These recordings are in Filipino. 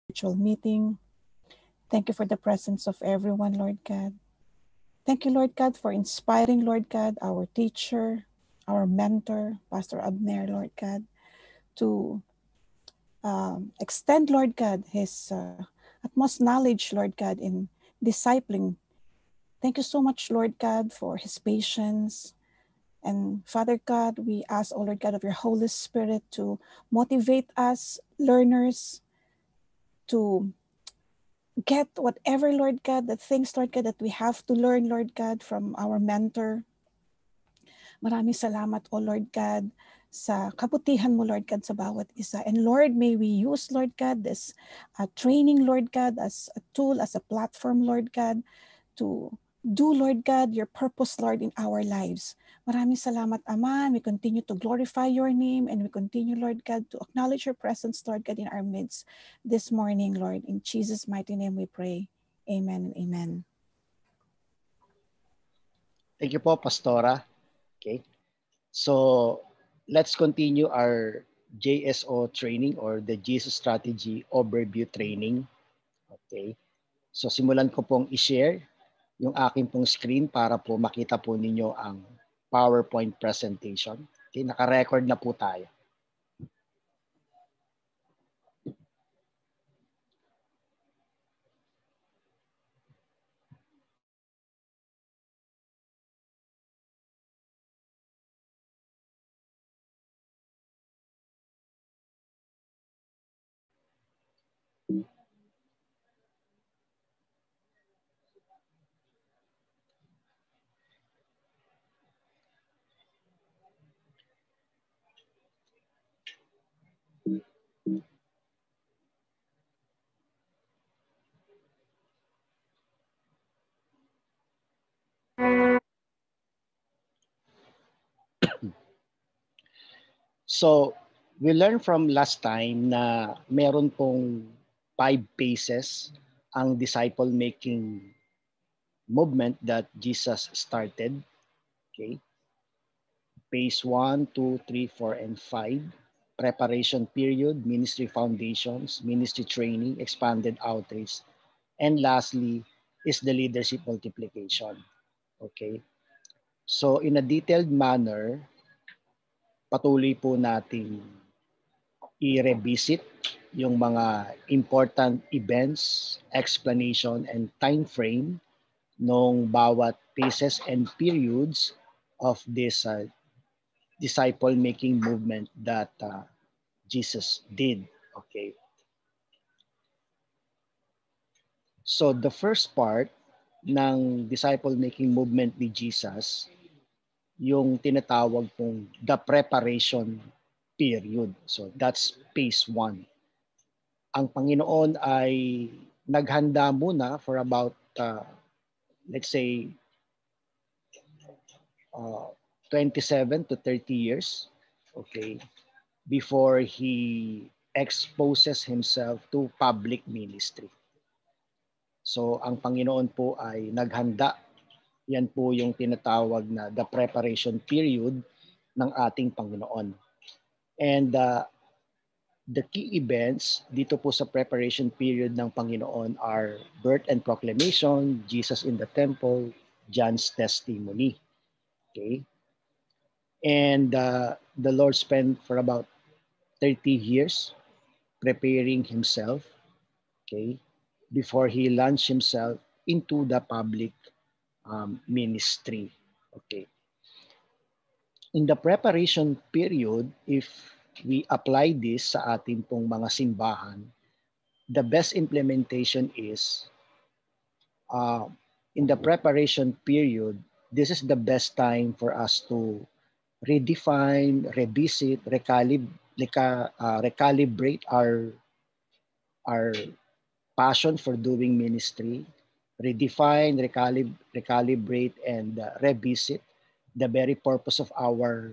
virtual meeting. Thank you for the presence of everyone, Lord God. Thank you, Lord God, for inspiring, Lord God, our teacher, our mentor, Pastor Abner, Lord God, to extend, Lord God, his utmost knowledge, Lord God, in discipling. Thank you so much, Lord God, for his patience. And Father God, we ask, oh Lord God, of your Holy Spirit to motivate us, learners, to get whatever, Lord God, the things, Lord God, that we have to learn, Lord God, from our mentor. Maraming salamat, O Lord God, sa kabutihan mo, Lord God, sa bawat isa. And Lord, may we use, Lord God, this training, Lord God, as a tool, as a platform, Lord God, to do, Lord God, your purpose, Lord, in our lives. Maraming salamat, Ama. We continue to glorify your name and we continue, Lord God, to acknowledge your presence, Lord God, in our midst this morning, Lord. In Jesus' mighty name we pray. Amen and amen. Thank you po, Pastora. Okay. So, let's continue our JSO training or the Jesus Strategy Overview Training. Okay. So, simulan ko pong i-share yung aking pong screen para po makita po ninyo ang PowerPoint presentation. Okay, naka-record na po tayo. So, we learned from last time na meron pong 5 phases ang disciple-making movement that Jesus started. Okay? Phase 1, 2, 3, 4, and 5. Preparation period, ministry foundations, ministry training, expanded outreach. And lastly is the leadership multiplication. Okay? So in a detailed manner, patuloy po nating i-revisit yung mga important events, explanation, and time frame nung bawat phases and periods of this disciple-making movement that Jesus did. Okay. So the first part ng disciple-making movement ni Jesus, yung tinatawag pong the preparation period. So that's phase 1. Ang Panginoon ay naghanda muna for about, let's say, 27 to 30 years, okay, before he exposes himself to public ministry. So ang Panginoon po ay naghanda. Yan po yung tinatawag na the preparation period ng ating Panginoon. And the key events dito po sa preparation period ng Panginoon are birth and proclamation, Jesus in the temple, John's testimony. Okay? And the Lord spent for about 30 years preparing himself, okay, before he launched himself into the public ministry. Okay. In the preparation period, if we apply this sa ating pong mga simbahan, the best implementation is in the preparation period, this is the best time for us to redefine, revisit, recalibrate our passion for doing ministry, redefine, recalibrate, and revisit the very purpose of our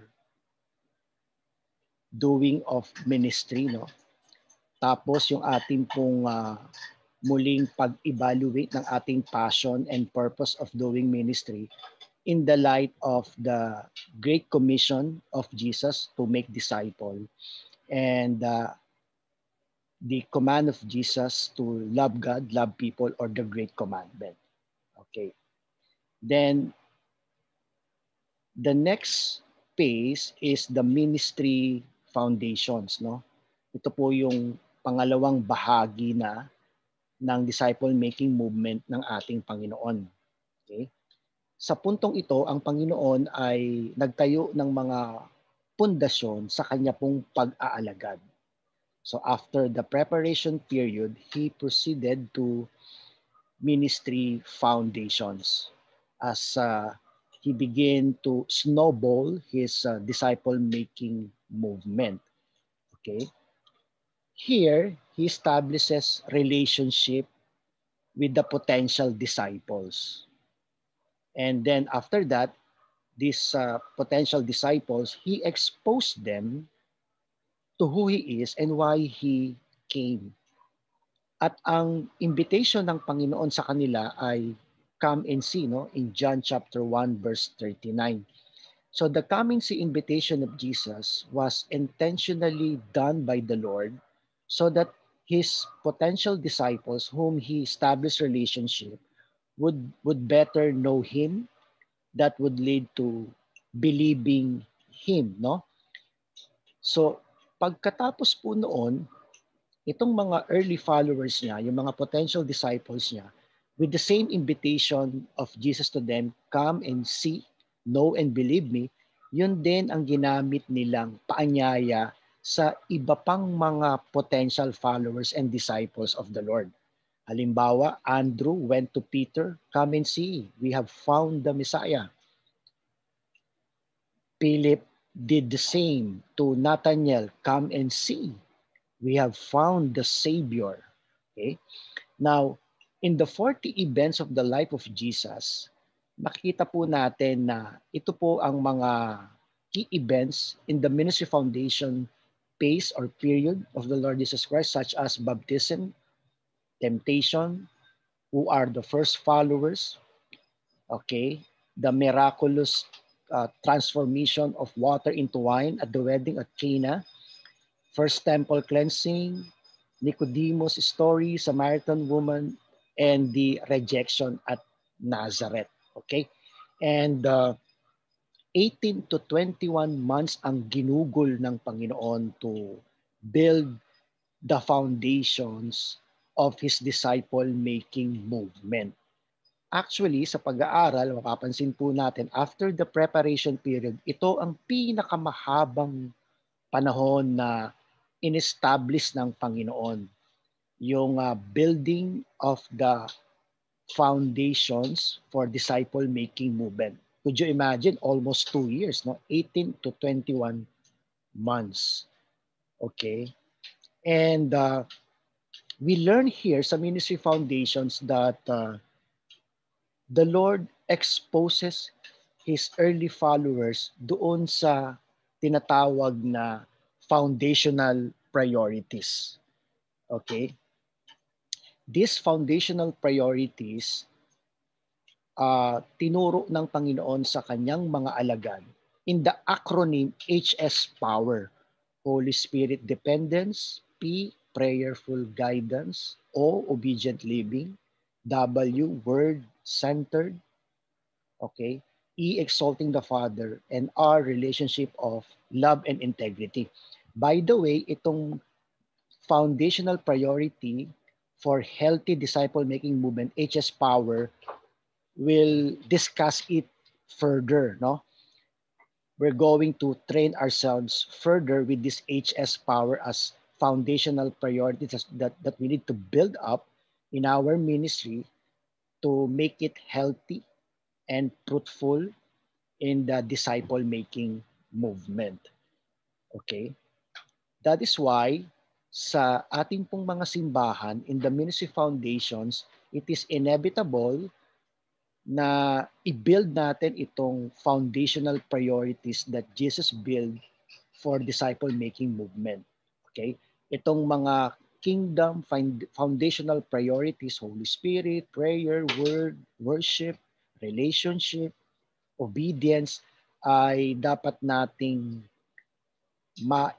doing of ministry, no? Tapos yung ating pong muling pag-evaluate ng ating passion and purpose of doing ministry in the light of the Great Commission of Jesus to make disciple. And the command of Jesus to love God, love people, or the great commandment. Okay. Then the next phase is the ministry foundations, no? Ito po yung pangalawang bahagi na ng disciple-making movement ng ating Panginoon. Okay? Sa puntong ito, ang Panginoon ay nagtayo ng mga pundasyon sa kanya pong pag-aalagad. So after the preparation period, he proceeded to ministry foundations as he began to snowball his disciple-making movement. Okay? Here, he establishes relationship with the potential disciples. And then after that, these potential disciples, he exposed them to who he is and why he came. At ang invitation ng Panginoon sa kanila ay come and see, no? In John chapter 1 verse 39. So the come and see invitation of Jesus was intentionally done by the Lord so that his potential disciples whom he established relationship would better know him, that would lead to believing him, no? So pagkatapos po noon, itong mga early followers niya, yung mga potential disciples niya, with the same invitation of Jesus to them, come and see, know and believe me, yun din ang ginamit nilang paanyaya sa iba pang mga potential followers and disciples of the Lord. Halimbawa, Andrew went to Peter, come and see, we have found the Messiah. Philip did the same to Nathanael, come and see, we have found the Savior. Okay? Now, in the 40 events of the life of Jesus, makikita po natin na ito po ang mga key events in the ministry foundation phase or period of the Lord Jesus Christ, such as baptism, temptation, who are the first followers, okay, the miraculous transformation of water into wine at the wedding at Cana, first temple cleansing, Nicodemus' story, Samaritan woman, and the rejection at Nazareth. Okay? And 18 to 21 months ang ginugol ng Panginoon to build the foundations of his disciple-making movement. Actually, sa pag-aaral, mapapansin po natin, after the preparation period, ito ang pinakamahabang panahon na in-establish ng Panginoon, yung building of the foundations for disciple-making movement. Could you imagine? Almost 2 years, no? 18 to 21 months. Okay? And we learn here sa ministry foundations that the Lord exposes his early followers doon sa tinatawag na foundational priorities. Okay? These foundational priorities tinuro ng Panginoon sa kanyang mga alagad in the acronym HS Power. Holy Spirit dependence, P, prayerful guidance, O, obedient living, W, word-centered, okay, E, exalting the Father, and R, relationship of love and integrity. By the way, itong foundational priority for healthy disciple-making movement, HS Power, will discuss it further, no? We're going to train ourselves further with this HS Power as foundational priorities that we need to build up in our ministry to make it healthy and fruitful in the disciple-making movement. Okay? That is why sa ating pong mga simbahan, in the ministry foundations, it is inevitable na i-build natin itong foundational priorities that Jesus built for disciple-making movement. Okay? Itong mga kingdom foundational priorities, Holy Spirit, prayer, word, worship, relationship, obedience, ay dapat nating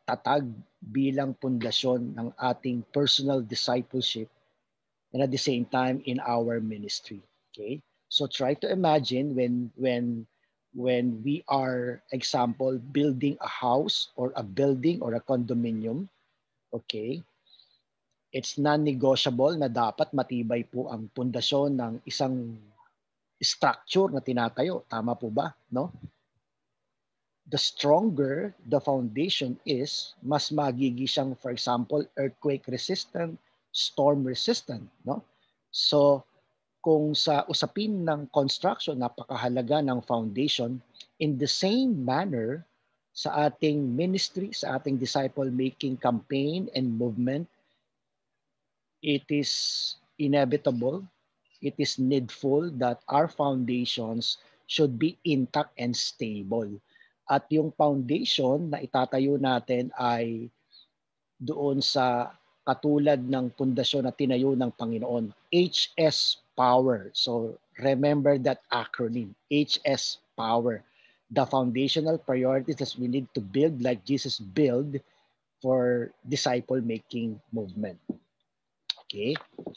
tatag bilang pundasyon ng ating personal discipleship and at the same time in our ministry. Okay? So try to imagine when we are, example, building a house or a building or a condominium, okay? It's non-negotiable na dapat matibay po ang pundasyon ng isang structure na tinatayo. Tama po ba? No? The stronger the foundation is, mas magiging siyang, for example, earthquake resistant, storm resistant. No? So, kung sa usapin ng construction, napakahalaga ng foundation, in the same manner, sa ating ministry, sa ating disciple-making campaign and movement, it is inevitable, it is needful that our foundations should be intact and stable. At yung foundation na itatayo natin ay doon sa katulad ng pundasyon na tinayo ng Panginoon, HS Power. So remember that acronym, HS Power. The foundational priorities that we need to build like Jesus built for disciple-making movement. Okay?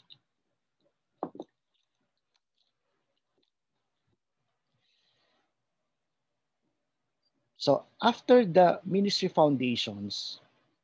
So after the ministry foundations,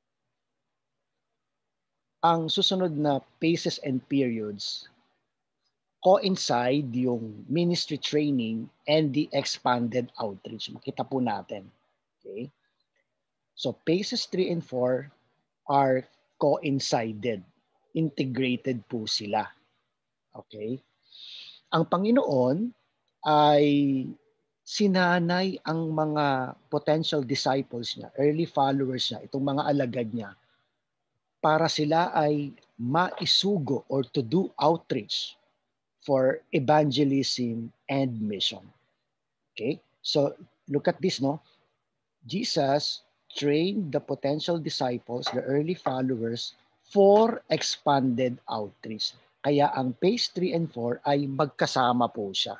ang susunod na phases and periods coincide yung ministry training and the expanded outreach. Makita po natin. Okay? So phases 3 and 4 are coincided. Integrated po sila. Okay? Ang Panginoon ay sinanay ang mga potential disciples niya, early followers niya, itong mga alagad niya, para sila ay maisugo or to do outreach for evangelism and mission. Okay? So look at this, no? Jesus trained the potential disciples, the early followers, for expanded outreach. Kaya ang phase 3 and 4 ay magkasama po siya.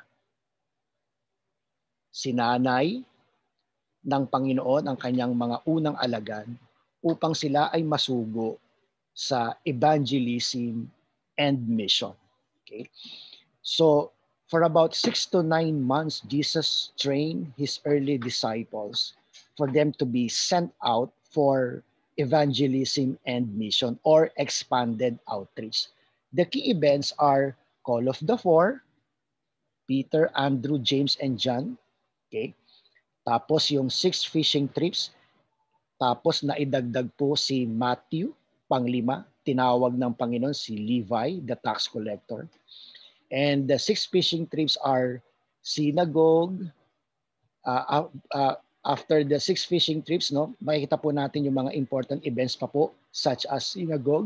Sinanay ng Panginoon ang kanyang mga unang alagad upang sila ay masugo sa evangelism and mission. Okay? So, for about 6 to 9 months, Jesus trained his early disciples for them to be sent out for evangelism and mission or expanded outreach. The key events are Call of the Four, Peter, Andrew, James, and John. Okay? Tapos yung 6 fishing trips. Tapos naidagdag po si Matthew, panglima. Tinawag ng Panginoon si Levi, the tax collector. And the 6 fishing trips are synagogue. After the 6 fishing trips, no, makikita po natin yung mga important events pa po, such as synagogue,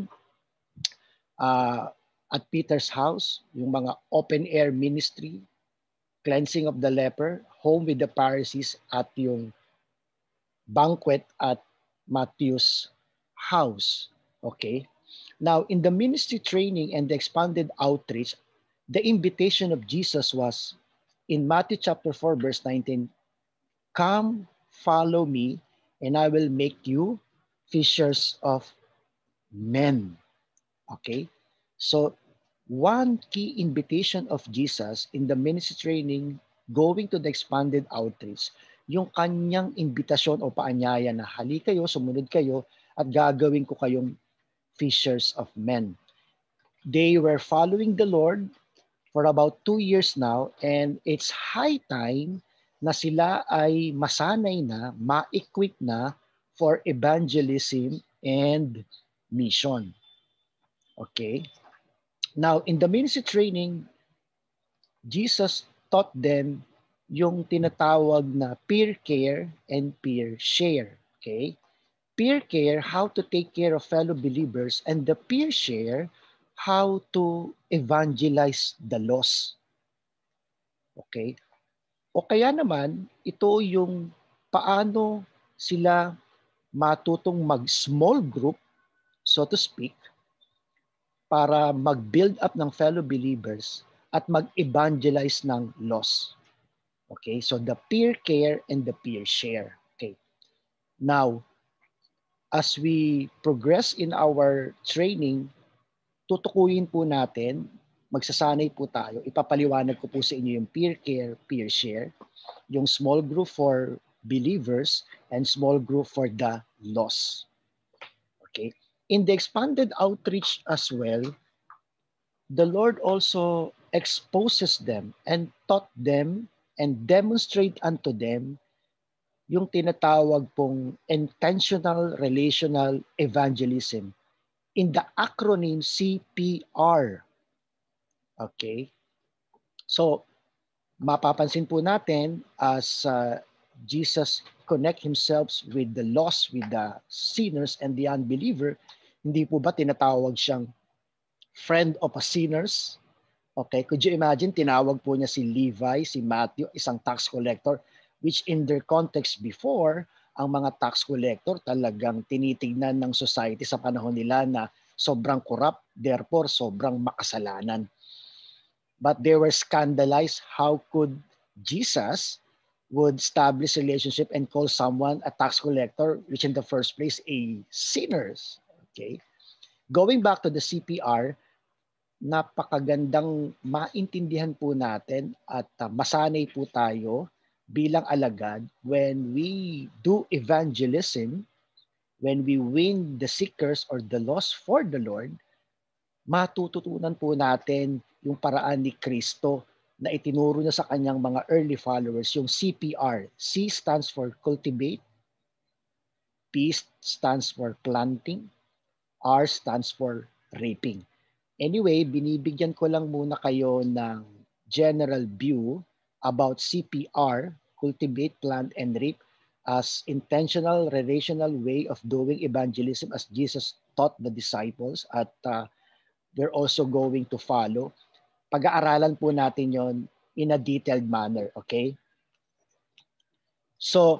at Peter's house, yung mga open-air ministry, cleansing of the leper, home with the Pharisees, at yung banquet at Matthew's house. Okay? Now, in the ministry training and the expanded outreach, the invitation of Jesus was in Matthew chapter 4, verse 19, "Come, follow me, and I will make you fishers of men." Okay? So, one key invitation of Jesus in the ministry training going to the expanded outreach, yung kanyang imbitasyon o paanyaya na halika kayo, sumunod kayo, at gagawin ko kayong fishers of men. They were following the Lord for about 2 years now, and it's high time na sila ay masanay na, ma-equip na for evangelism and mission. Okay? Now, in the ministry training, Jesus taught them yung tinatawag na peer care and peer share. Okay? Peer care, how to take care of fellow believers, and the peer share, how to evangelize the lost. Okay? O kaya naman, ito yung paano sila matutong mag-small group, so to speak, para mag-build up ng fellow believers at mag-evangelize ng lost. Okay? So the peer care and the peer share. Okay. Now, as we progress in our training, tutukuyin po natin, magsasanay po tayo, ipapaliwanag ko po sa inyo yung peer care, peer share, yung small group for believers and small group for the lost. Okay? In the expanded outreach as well, the Lord also exposes them and taught them and demonstrate unto them yung tinatawag pong intentional relational evangelism in the acronym CPR. Okay? So, mapapansin po natin as Jesus connect himself with the lost, with the sinners and the unbeliever, hindi po ba tinatawag siyang friend of a sinners? Okay, could you imagine, tinawag po niya si Levi, si Matthew, isang tax collector, which in their context before, ang mga tax collector talagang tinitignan ng society sa panahon nila na sobrang corrupt, therefore sobrang makasalanan. But they were scandalized how could Jesus would establish relationship and call someone a tax collector, which in the first place a sinners. Okay, going back to the CPR, napakagandang maintindihan po natin at masanay po tayo bilang alagad when we do evangelism, when we win the seekers or the lost for the Lord, matututunan po natin yung paraan ni Kristo na itinuro niya sa kanyang mga early followers, yung CPR. C stands for cultivate, P stands for planting, R stands for reaping. Anyway, binibigyan ko lang muna kayo ng general view about CPR, cultivate, plant, and reap, as intentional, relational way of doing evangelism as Jesus taught the disciples at we're also going to follow. Pag-aaralan po natin yon in a detailed manner, okay? So,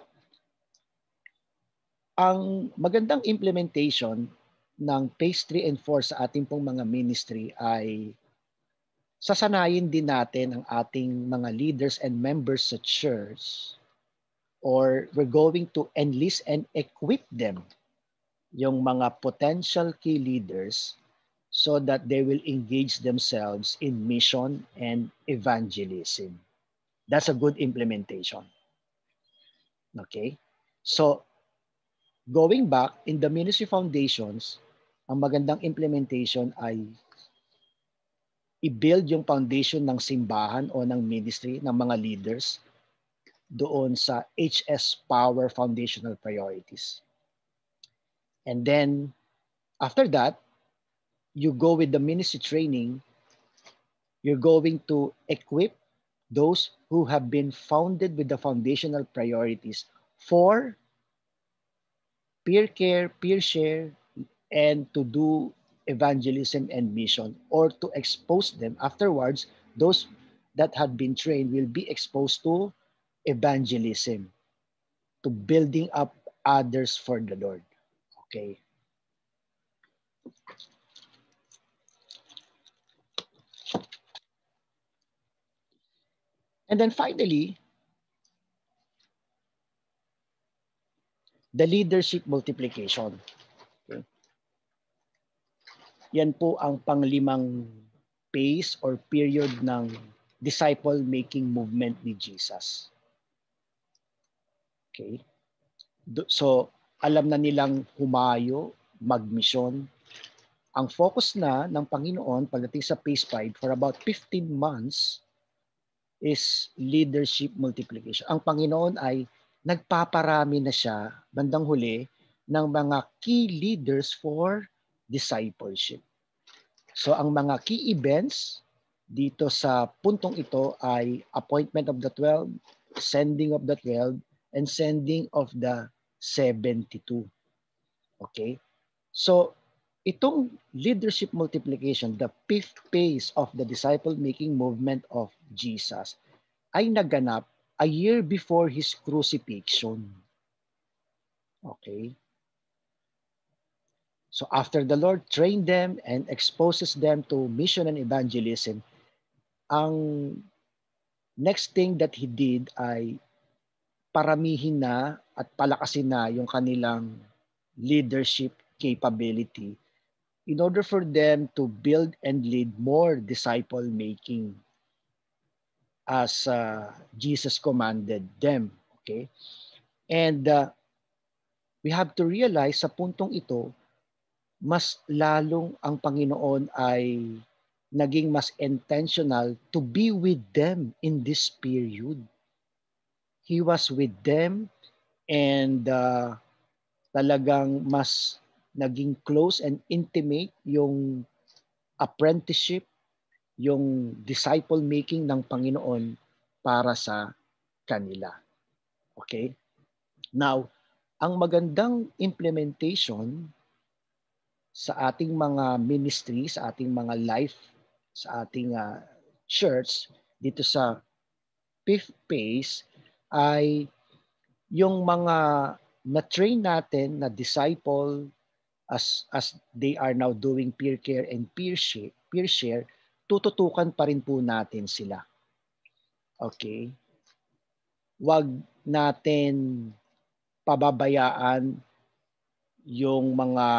ang magandang implementation ng phase 3 and 4 sa ating pong mga ministry ay sasanayin din natin ang ating mga leaders and members sa church, or we're going to enlist and equip them, yung mga potential key leaders, so that they will engage themselves in mission and evangelism. That's a good implementation. Okay? So, going back, in the ministry foundations, ang magandang implementation ay i-build yung foundation ng simbahan o ng ministry ng mga leaders doon sa HS Power Foundational Priorities. And then, after that, you go with the ministry training, you're going to equip those who have been founded with the foundational priorities for peer care, peer share, and to do evangelism and mission, or to expose them afterwards. Those that have been trained will be exposed to evangelism, to building up others for the Lord. Okay. And then finally, the leadership multiplication. Okay. Yan po ang panglimang phase or period ng disciple-making movement ni Jesus. Okay. So, alam na nilang humayo, magmisyon. Ang focus na ng Panginoon pagdating sa phase 5 for about 15 months is leadership multiplication. Ang Panginoon ay nagpaparami na siya bandang huli ng mga key leaders for discipleship. So ang mga key events dito sa puntong ito ay appointment of the 12, sending of the 12, and sending of the 72. Okay? So itong leadership multiplication, the fifth phase of the disciple-making movement of Jesus, ay naganap a year before his crucifixion. Okay? So after the Lord trained them and exposes them to mission and evangelism, ang next thing that he did ay paramihin na at palakasin na yung kanilang leadership capability in order for them to build and lead more disciple-making as Jesus commanded them. Okay? And we have to realize sa puntong ito, mas lalong ang Panginoon ay naging mas intentional to be with them in this period. He was with them and talagang mas naging close and intimate yung apprenticeship, yung disciple making ng Panginoon para sa kanila. Okay? Now, ang magandang implementation sa ating mga ministry, sa ating mga life, sa ating church dito sa fifth phase ay yung mga na-train natin na disciple as they are now doing peer care and peer share, tututukan pa rin po natin sila. Okay? Wag natin pababayaan yung mga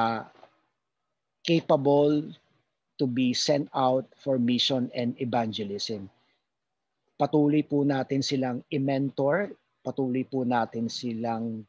capable to be sent out for mission and evangelism. Patuloy po natin silang i-mentor, patuloy po natin silang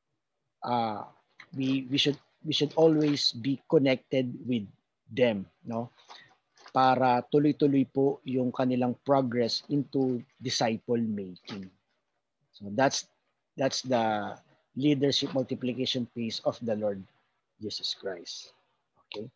we should always be connected with them, no? Para tuloy-tuloy po yung kanilang progress into disciple making. So that's the leadership multiplication phase of the Lord Jesus Christ. Okay?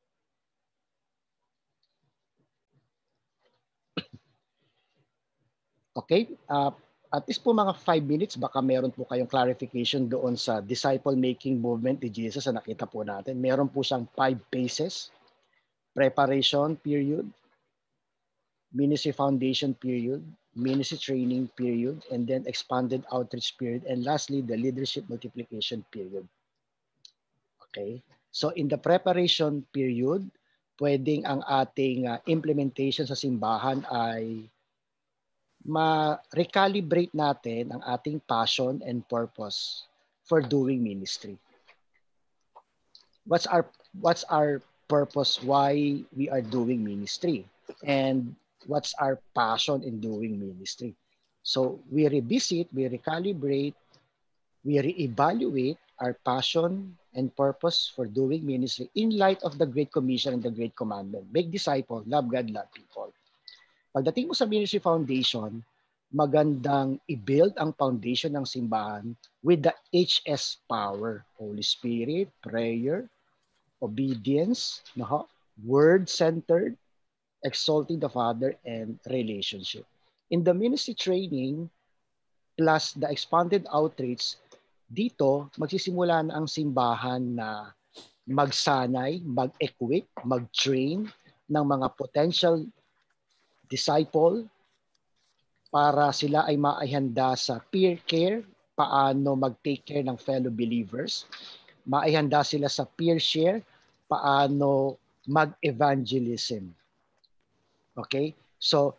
Okay? At least po mga 5 minutes, baka meron po kayong clarification doon sa disciple-making movement ni Jesus na nakita po natin. Meron po siyang 5 phases. Preparation period, ministry foundation period, ministry training period, and then expanded outreach period, and lastly, the leadership multiplication period. Okay? So in the preparation period, pwedeng ang ating implementation sa simbahan ay ma-recalibrate natin ang ating passion and purpose for doing ministry. What's our purpose why we are doing ministry? And what's our passion in doing ministry? So we revisit, we recalibrate, we reevaluate our passion and purpose for doing ministry in light of the Great Commission and the Great Commandment. Make disciples, love God, love people. Pagdating mo sa ministry foundation, magandang i-build ang foundation ng simbahan with the HS power, Holy Spirit, prayer, obedience, word-centered, exalting the Father, and relationship. In the ministry training, plus the expanded outreach, dito magsisimula na ang simbahan na magsanay, mag-equip, mag-train ng mga potential disciple para sila ay maihanda sa peer care, paano mag-take care ng fellow believers, maihanda sila sa peer share, paano mag-evangelism. Okay? So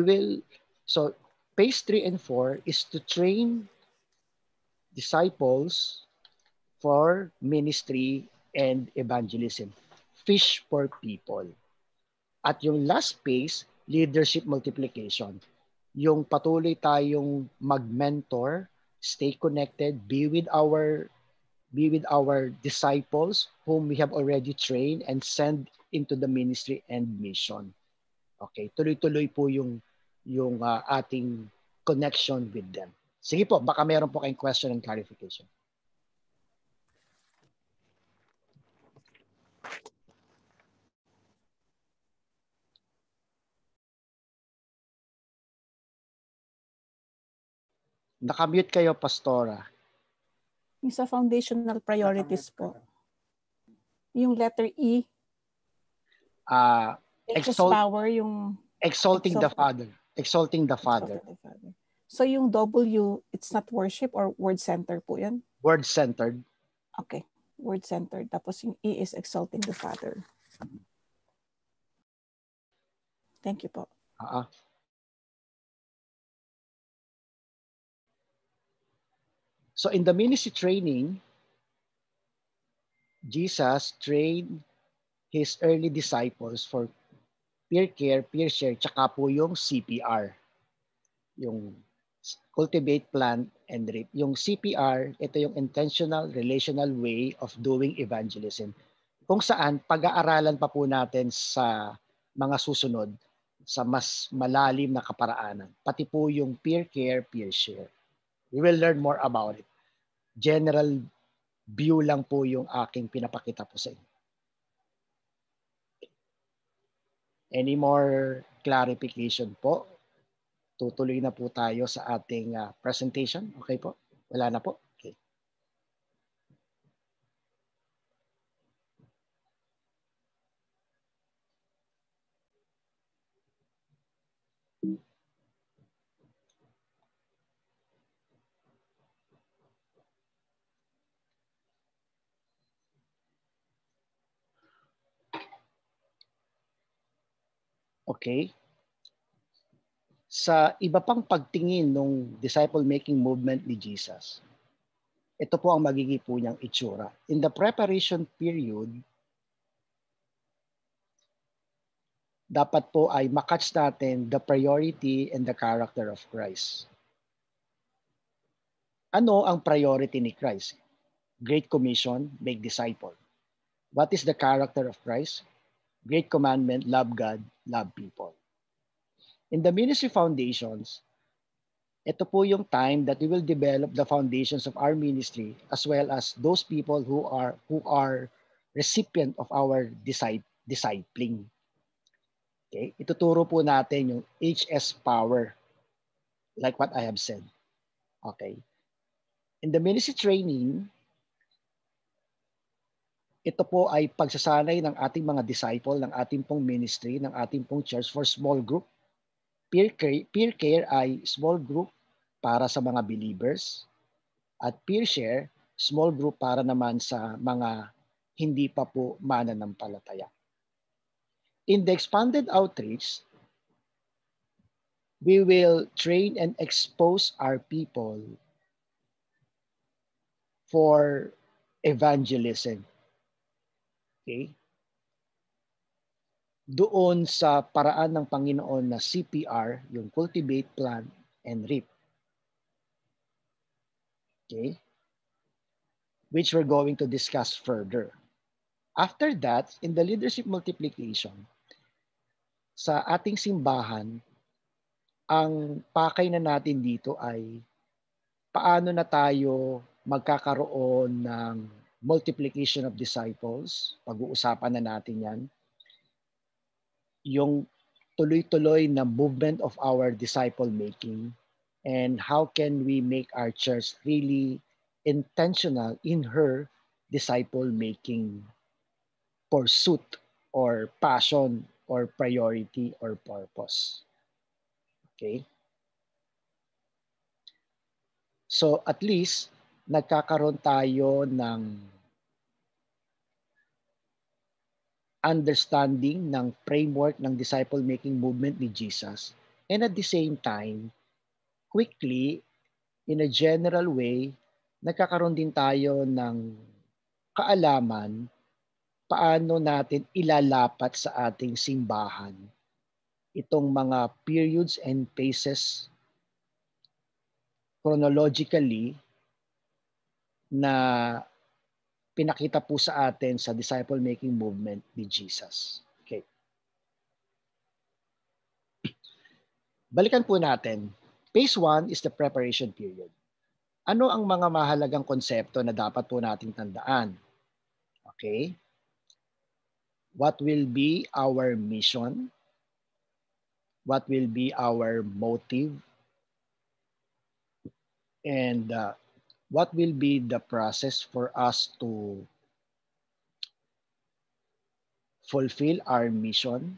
phase 3 and 4 is to train disciples for ministry and evangelism. Fish for people. At yung last phase, leadership multiplication. Yung patuloy tayong mag-mentor, stay connected, be with our disciples whom we have already trained and send into the ministry and mission. Okay, tuloy-tuloy po yung ating connection with them. Sige po, baka meron po kayong question and clarification. Nakamute kayo, Pastora. Yung sa foundational priorities po. Yung letter E. Power, yung exalting the Father. Exalting the Father. So yung W, it's not worship or word-centered po yan? Word-centered. Okay. Word-centered. Tapos yung E is exalting the Father. Thank you po. So in the ministry training, Jesus trained his early disciples for peer care, peer share, tsaka po yung CPR, yung cultivate, plant, and reap. Yung CPR, ito yung intentional relational way of doing evangelism. Kung saan pag-aaralan pa po natin sa mga susunod sa mas malalim na kaparaanan. Pati po yung peer care, peer share. We will learn more about it. General view lang po yung aking pinapakita po sa inyo. Any more clarification po? Tutuloy na po tayo sa ating presentation. Okay po? Wala na po? Okay. Okay. Sa iba pang pagtingin ng disciple-making movement ni Jesus, ito po ang magiging po niyang itsura. In the preparation period, dapat po ay makatch natin the priority and the character of Christ. Ano ang priority ni Christ? Great Commission, make disciple. What is the character of Christ? Great commandment, love God, love people. In the ministry foundations, ito po yung time that we will develop the foundations of our ministry as well as those people who are recipient of our discipling. Okay? Ituturo po natin yung HS power like what I have said. Okay? In the ministry training, ito po ay pagsasanay ng ating mga disciple, ng ating pong ministry, ng ating pong church for small group. Peer care ay small group para sa mga believers at peer share, small group para naman sa mga hindi pa po mananampalataya. In the expanded outreach, we will train and expose our people for evangelism. Okay? Doon sa paraan ng Panginoon na CPR, yung cultivate, plant, and reap. Okay? Which we're going to discuss further. After that, in the leadership multiplication, sa ating simbahan, ang pakay na natin dito ay paano na tayo magkakaroon ng multiplication of disciples. Pag-uusapan na natin yan. Yung tuloy-tuloy na movement of our disciple making and how can we make our church really intentional in her disciple making pursuit or passion or priority or purpose. Okay? So at least nagkakaroon tayo ng understanding ng framework ng disciple-making movement ni Jesus. And at the same time, quickly, in a general way, nagkakaroon din tayo ng kaalaman paano natin ilalapat sa ating simbahan itong mga periods and phases chronologically na pinakita po sa atin sa disciple-making movement ni Jesus. Okay. Balikan po natin. Phase 1 is the preparation period. Ano ang mga mahalagang konsepto na dapat po nating tandaan? Okay. What will be our mission? What will be our motive? And what will be the process for us to fulfill our mission?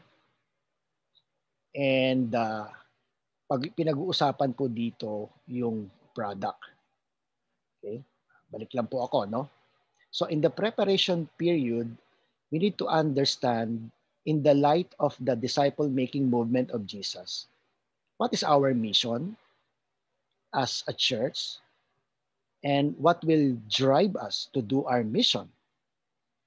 And pag pinag-uusapan po dito yung product. Okay? Balik lang po ako, no? So in the preparation period, we need to understand in the light of the disciple-making movement of Jesus, what is our mission as a church and what will drive us to do our mission?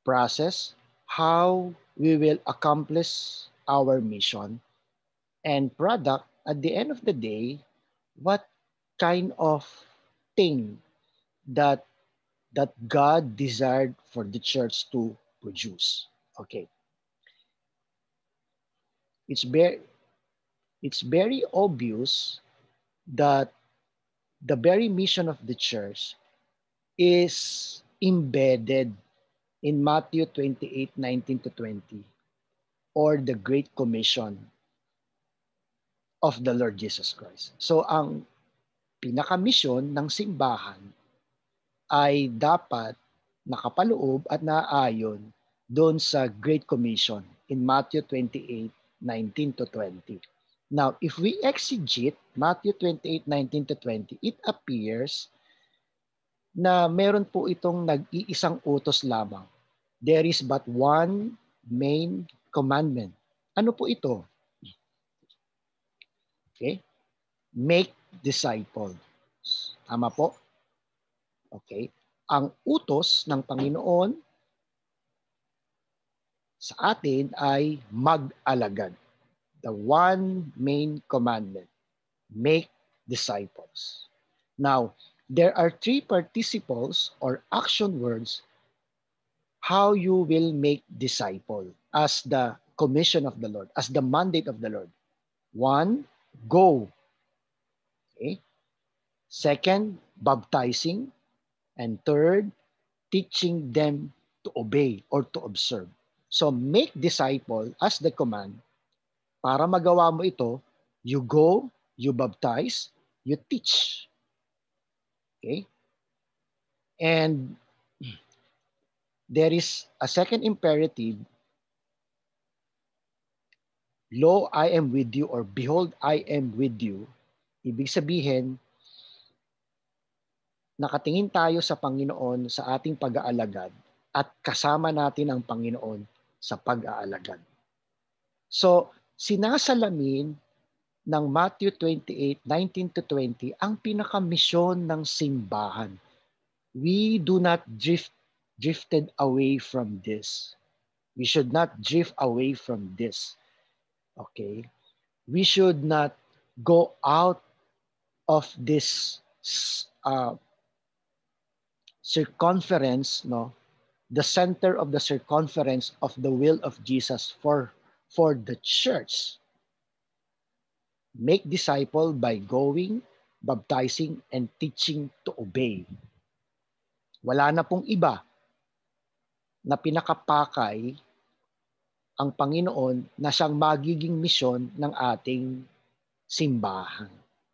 process, how we will accomplish our mission, and product, at the end of the day, what kind of thing that God desired for the church to produce. Okay. It's very obvious that the very mission of the church is embedded in Matthew 28:19 to 20, or the Great Commission of the Lord Jesus Christ. So ang pinaka-mission ng simbahan ay dapat nakapaloob at naaayon doon sa Great Commission in Matthew 28:19 to 20. Now, if we exegete Matthew 28:19 to 20, it appears na meron po itong nag-iisang utos lamang. There is but one main commandment. Ano po ito? Okay? Make disciples. Tama po? Okay? Ang utos ng Panginoon sa atin ay mag-alagad. The one main commandment, make disciples. Now, there are three participles or action words how you will make disciple as the commission of the Lord, as the mandate of the Lord. One, go. Okay? Second, baptizing. And third, teaching them to obey or to observe. So make disciple as the command. Para magawa mo ito, you go, you baptize, you teach. Okay? And there is a second imperative, lo, I am with you, or behold, I am with you. Ibig sabihin, nakatingin tayo sa Panginoon sa ating pag-aalagad at kasama natin ang Panginoon sa pag-aalagad. So, sinasalamin ng Matthew 28:19 to 20 ang pinakamisyon ng simbahan. We do not drifted away from this. We should not drift away from this. Okay? We should not go out of this circumference, no? The center of the circumference of the will of Jesus for the church. Make disciple by going, baptizing, and teaching to obey. Wala na pong iba na pinakapakay ang Panginoon na siyang magiging misyon ng ating simbahan.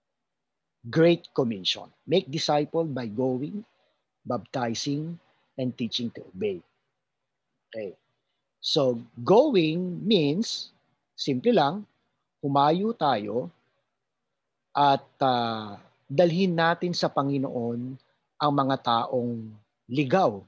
Great Commission. Make disciple by going, baptizing, and teaching to obey. Okay. So, going means, simple lang, humayo tayo at dalhin natin sa Panginoon ang mga taong ligaw.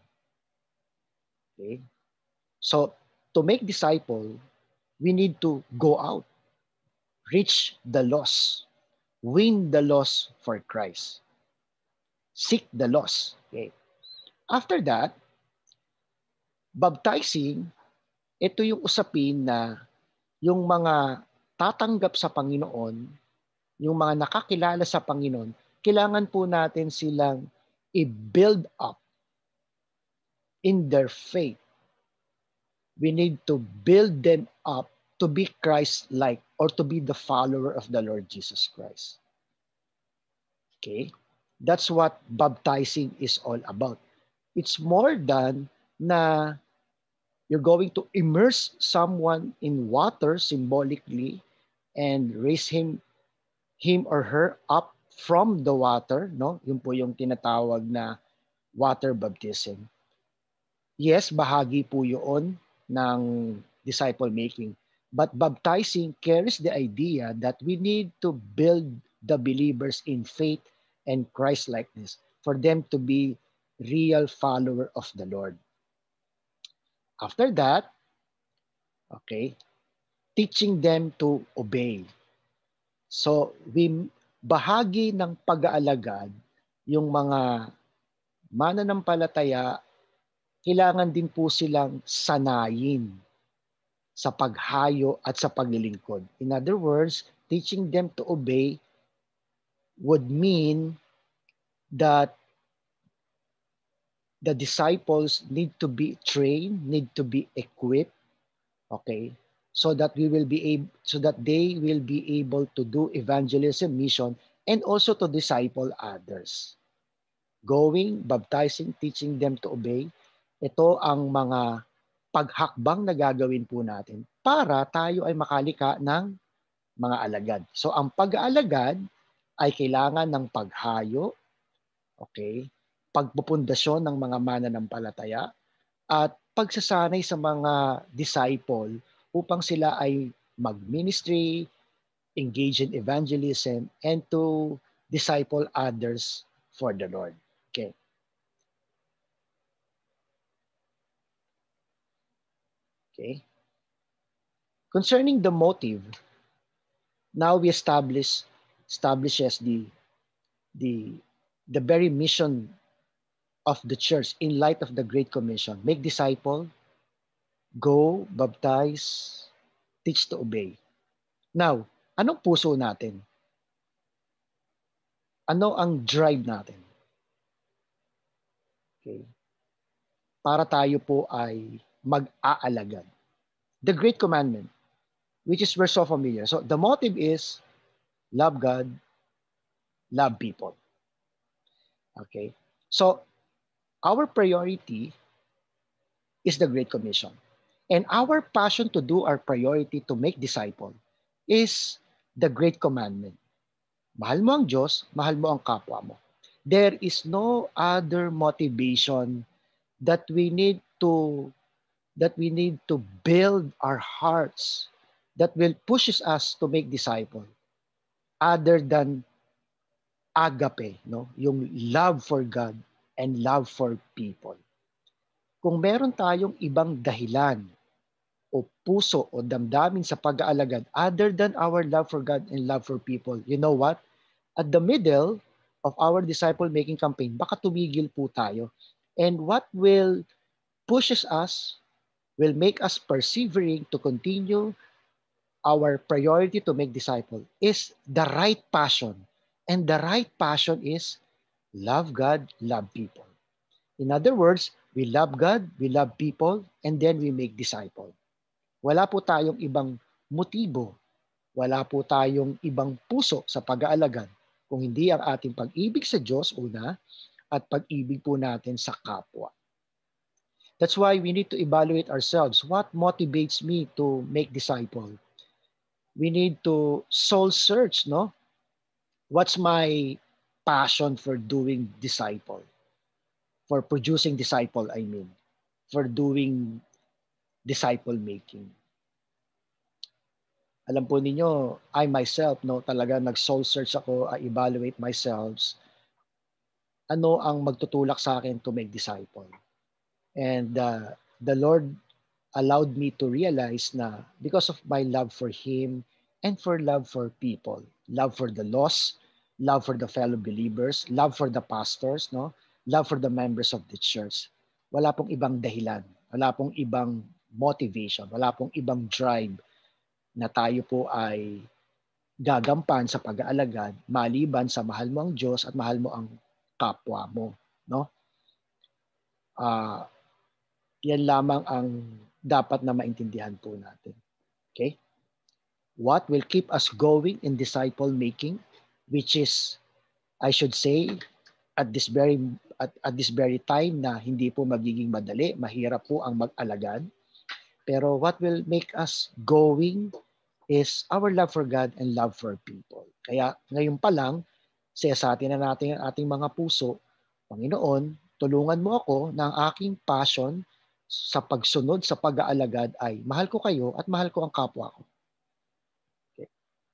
Okay? So, to make disciple, we need to go out, reach the lost, win the lost for Christ, seek the lost. Okay? After that, baptizing, ito yung usapin na yung mga tatanggap sa Panginoon, yung mga nakakilala sa Panginoon, kailangan po natin silang i-build up in their faith. We need to build them up to be Christ-like or to be the follower of the Lord Jesus Christ. Okay? That's what baptizing is all about. It's more than na you're going to immerse someone in water symbolically and raise him or her up from the water, no? Yun po yung tinatawag na water baptism. Yes, bahagi po yun ng disciple making. But baptizing carries the idea that we need to build the believers in faith and Christ-likeness for them to be real follower of the Lord. After that, okay, teaching them to obey. So, bahagi ng pag-aalagad yung mga mananampalataya kailangan din po silang sanayin sa paghayo at sa paglilingkod. In other words, teaching them to obey would mean that the disciples need to be trained, need to be equipped, okay, so that they will be able to do evangelism mission and also to disciple others. Going, baptizing, teaching them to obey. Ito ang mga paghakbang na gagawin po natin para tayo ay makalika ng mga alagad. So ang pag-aalagad ay kailangan ng paghayo, okay, pagpupundasyon ng mga mananampalataya, at pagsasanay sa mga disciple upang sila ay mag-ministry, engage in evangelism, and to disciple others for the Lord. Okay. Okay. Concerning the motive, now we establishes the very mission of the church in light of the Great Commission. Make disciple, go, baptize, teach to obey. Now, anong puso natin? Ano ang drive natin? Okay. Para tayo po ay mag-aalagad. The Great Commandment, which is we're so familiar. So the motive is love God, love people. Okay. So our priority is the Great Commission. And our passion to do our priority to make disciple is the Great Commandment. Mahal mo ang Diyos, mahal mo ang kapwa mo. There is no other motivation that we need to build our hearts that will pushes us to make disciple other than agape, no? Yung love for God and love for people. Kung meron tayong ibang dahilan o puso o damdamin sa pag-aalagad other than our love for God and love for people, you know what? At the middle of our disciple-making campaign, baka tumigil po tayo. And what will pushes us, will make us persevering to continue our priority to make disciple is the right passion. And the right passion is love God, love people. In other words, we love God, we love people, and then we make disciple. Wala po tayong ibang motibo, wala po tayong ibang puso sa pag-aalagad kung hindi ang ating pag-ibig sa Diyos una at pag-ibig po natin sa kapwa. That's why we need to evaluate ourselves. What motivates me to make disciple? We need to soul search, no? What's my passion for doing disciple? For producing disciple, I mean. For doing disciple making. Alam po ninyo, I myself, no, talaga nag-soul search ako, I evaluate myself. Ano ang magtutulak sa akin to make disciple? And the Lord allowed me to realize na because of my love for Him and for love for people, love for the lost, love for the fellow believers, love for the pastors, no, love for the members of the church. Wala pong ibang dahilan, wala pong ibang motivation, wala pong ibang drive na tayo po ay gagampan sa pag-aalagad maliban sa mahal mo ang Diyos at mahal mo ang kapwa mo, no? Yan lamang ang dapat na maintindihan po natin. Okay? What will keep us going in disciple making, which is, I should say, at this very time na hindi po magiging madali, mahirap po ang mag-alagad. Pero what will make us going is our love for God and love for people. Kaya ngayon pa lang, siyasatin na natin ang ating mga puso, Panginoon, tulungan mo ako na ang aking passion sa pagsunod sa pag-aalagad ay mahal ko kayo at mahal ko ang kapwa ko. Okay.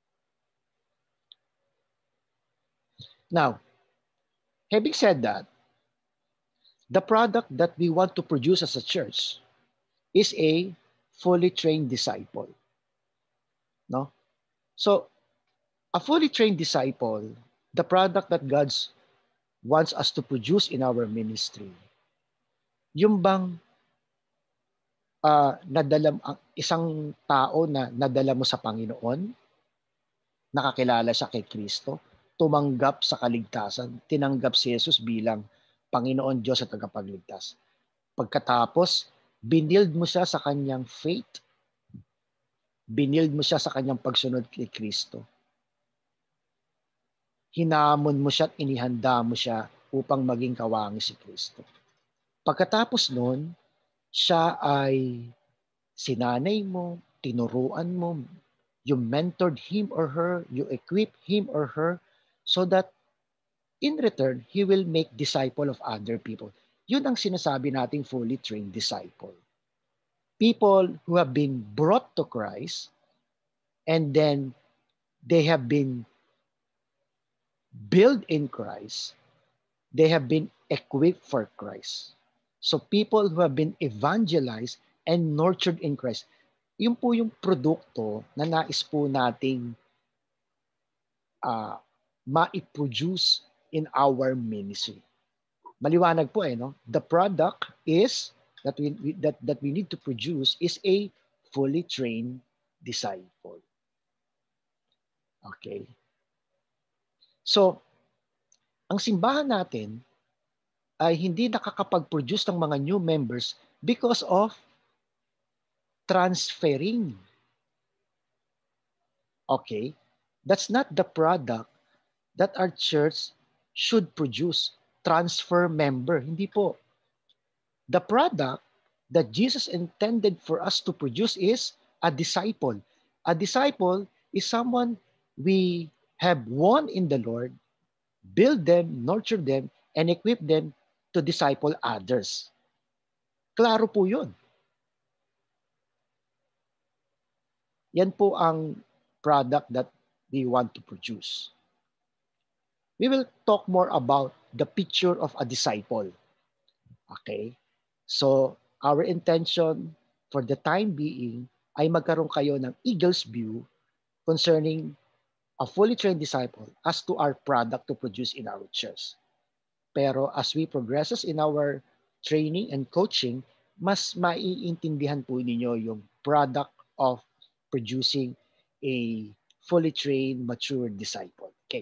Now, having said that, the product that we want to produce as a church is a fully trained disciple. No? So, a fully trained disciple, the product that God wants us to produce in our ministry Yung bang isang tao na nadala mo sa Panginoon, nakakilala siya kay Kristo, tumanggap sa kaligtasan, tinanggap si Jesus bilang Panginoon Diyos at tagapagligtas. Pagkatapos, binild mo siya sa kanyang faith, binild mo siya sa kanyang pagsunod kay Kristo. Hinamon mo siya at inihanda mo siya upang maging kawangi si Kristo. Pagkatapos nun, siya ay sinanay mo, tinuruan mo, you mentored him or her, you equip him or her so that in return, he will make disciple of other people. Yun ang sinasabi nating fully trained disciple. People who have been brought to Christ and then they have been built in Christ, they have been equipped for Christ. So people who have been evangelized and nurtured in Christ, yun po yung produkto na nais po nating ma-produce in our ministry. Maliwanag po no? The product is that we need to produce is a fully trained disciple. Okay. So, ang simbahan natin ay hindi nakakapag-produce ng mga new members because of transferring. Okay? That's not the product that our church should produce. Transfer member. Hindi po. The product that Jesus intended for us to produce is a disciple. A disciple is someone we have won in the Lord, build them, nurture them, and equip them to disciple others. Klaro po yun. Yan po ang product that we want to produce. We will talk more about the picture of a disciple. Okay? So, our intention for the time being ay magkaroon kayo ng eagle's view concerning a fully trained disciple as to our product to produce in our church. Pero as we progresses in our training and coaching, mas maiintindihan po ninyo yung product of producing a fully trained, mature disciple. Okay.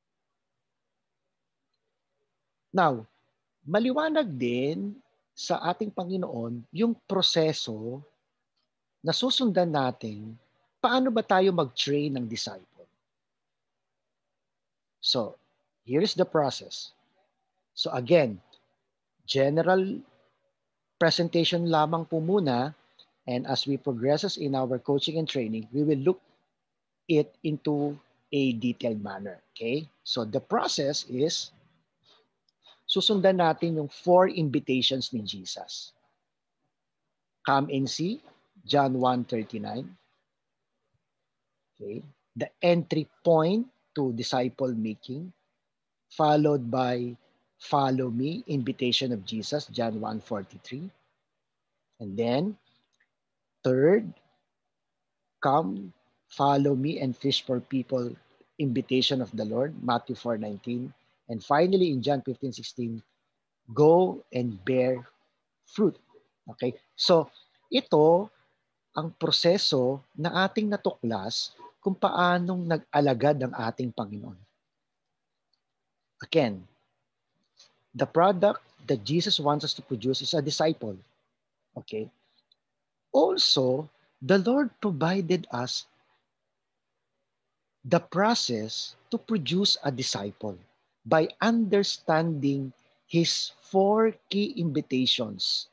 Now, maliwanag din sa ating Panginoon yung proseso na susundan natin paano ba tayo mag-train ng disciple. So, here is the process. So again, general presentation lamang po muna, and as we progresses in our coaching and training, we will look it into a detailed manner. Okay? So the process is susundan natin yung 4 invitations ni Jesus. Come and see, John 1:39. Okay? The entry point to disciple making, followed by follow me, invitation of Jesus, John 1:43. And then, third, come, follow me and fish for people, invitation of the Lord, Matthew 4:19. And finally, in John 15:16, go and bear fruit. Okay? So, ito ang proseso na ating natuklas kung paanong nag-alagad ang ating Panginoon. Again, the product that Jesus wants us to produce is a disciple. Okay? Also, the Lord provided us the process to produce a disciple by understanding His 4 key invitations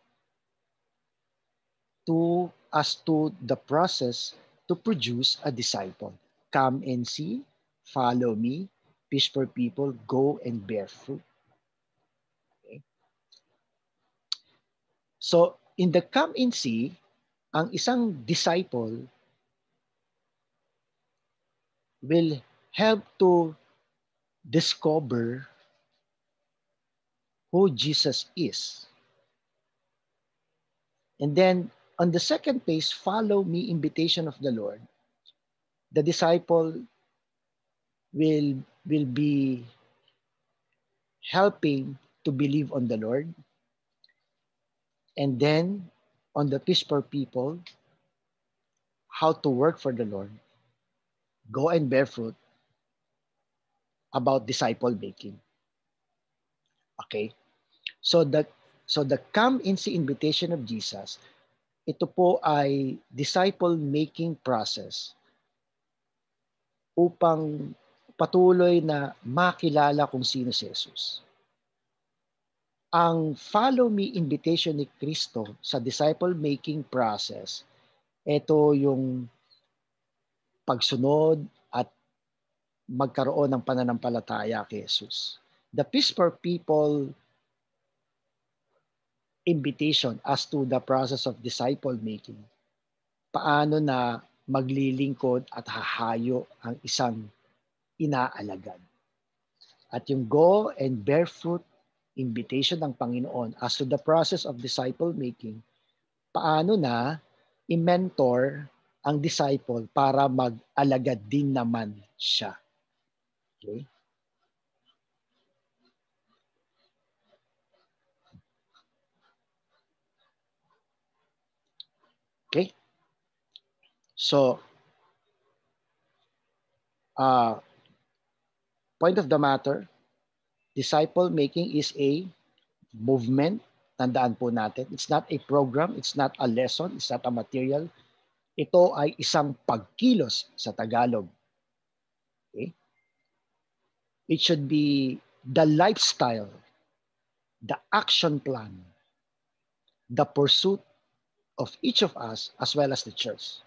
to us to the process to produce a disciple. Come and see, follow me, fish for people, go and bear fruit. Okay. So, in the come and see, ang isang disciple will help to discover who Jesus is. And then on the second page, follow me, invitation of the Lord. The disciple will be helping to believe on the Lord. And then, on the Peace for People, how to work for the Lord, go and bear fruit about disciple making. Okay? So the come in see invitation of Jesus, ito po ay disciple making process upang patuloy na makilala kung sino si Jesus. Ang follow me invitation ni Kristo sa disciple making process, ito yung pagsunod at magkaroon ng pananampalataya kay Jesus. The Peace for People invitation as to the process of disciple making. Paano na maglilingkod at hahayo ang isang inaalagad. At yung go and bear fruit invitation ng Panginoon as to the process of disciple making, paano na i-mentor ang disciple para mag-alagad din naman siya. Okay? Okay? So, point of the matter, disciple making is a movement. Tandaan po natin, it's not a program, it's not a lesson, it's not a material. Ito ay isang pagkilos sa Tagalog. Okay? It should be the lifestyle, the action plan, the pursuit of each of us as well as the church.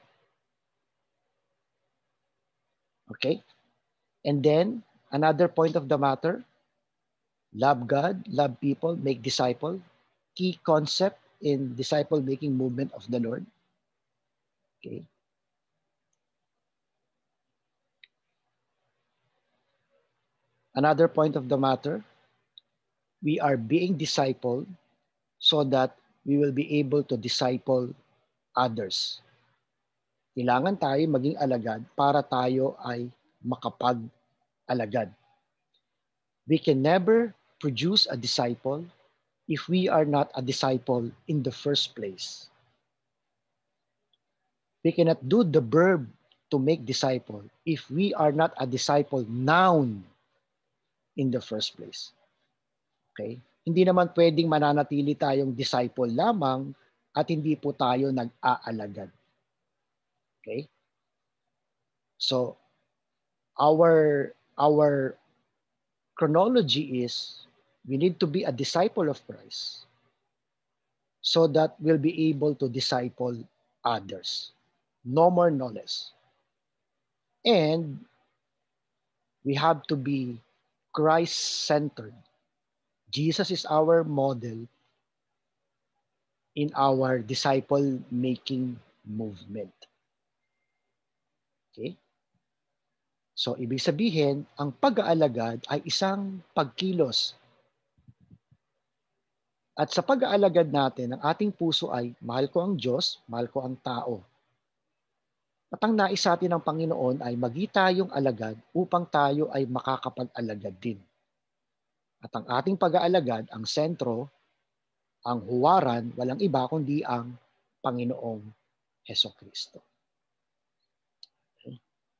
Okay? And then, another point of the matter, love God, love people, make disciple. Key concept in disciple-making movement of the Lord. Okay? Another point of the matter, we are being discipled so that we will be able to disciple others. Kailangan tayo maging alagad para tayo ay makapag-alagad. We can never produce a disciple if we are not a disciple in the first place. We cannot do the verb to make disciple if we are not a disciple noun in the first place. Okay? Hindi naman pwedeng mananatili tayong disciple lamang at hindi po tayo nag-aalagad. Okay? So, our chronology is we need to be a disciple of Christ so that we'll be able to disciple others. No more, no less. And we have to be Christ-centered. Jesus is our model in our disciple-making movement. Okay? So, ibig sabihin, ang pag-aalagad ay isang pagkilos. At sa pag-aalagad natin, ang ating puso ay, mahal ko ang Diyos, mahal ko ang tao. At ang nais natin ng Panginoon ay magi tayong alagad upang tayo ay makakapag-alagad din. At ang ating pag-aalagad, ang sentro, ang huwaran, walang iba kundi ang Panginoong Hesukristo. Okay.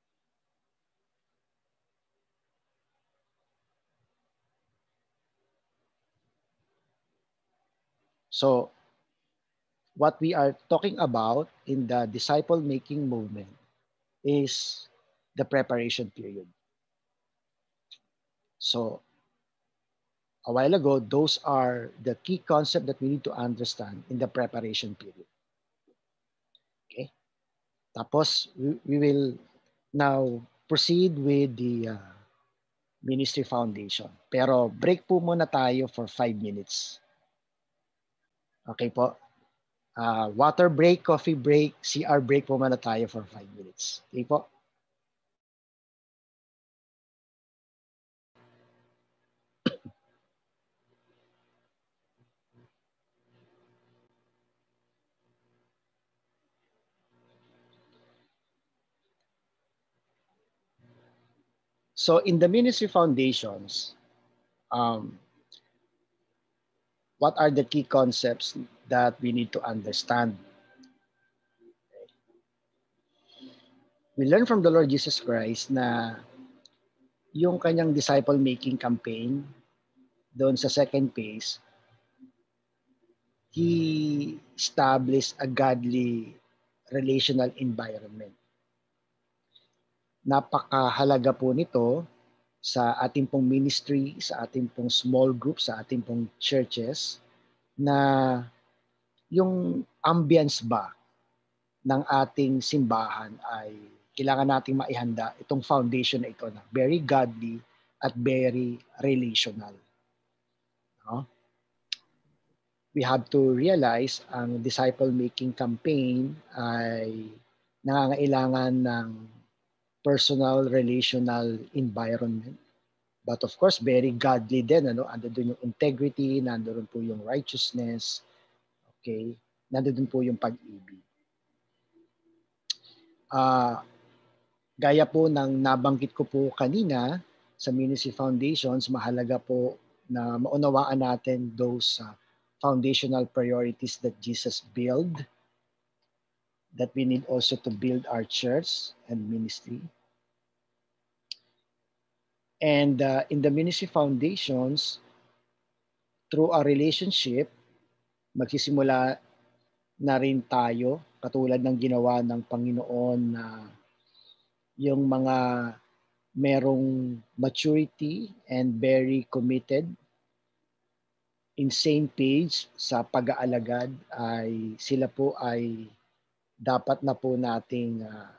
So, what we are talking about in the disciple-making movement is the preparation period. So, a while ago, those are the key concepts that we need to understand in the preparation period. Okay? Tapos, we will now proceed with the ministry foundation. Pero break po muna tayo for 5 minutes. Okay po? Water break, coffee break, CR break po muna tayo for 5 minutes. Okay po? So in the ministry foundations, what are the key concepts that we need to understand. We learn from the Lord Jesus Christ na yung kanyang disciple-making campaign doon sa second phase, He established a godly relational environment. Napakahalaga po nito sa ating pong ministry, sa ating pong small group, sa ating pong churches, na yung ambience ba ng ating simbahan ay kailangan nating maihanda itong foundation na ito na very godly at very relational. No? We have to realize ang disciple-making campaign ay nangangailangan ng personal, relational environment. But of course, very godly din. Nandoon yung integrity, nandoon po yung righteousness, okay? Nandoon po yung pag-ibig. Gaya po ng nabanggit ko po kanina sa Ministry Foundations, mahalaga po na maunawaan natin those foundational priorities that Jesus built, that we need also to build our church and ministry. And in the Ministry Foundations, through our relationship, magsisimula na rin tayo, katulad ng ginawa ng Panginoon na yung mga merong maturity and very committed, in same page sa pag-aalagad, ay sila po ay dapat na po nating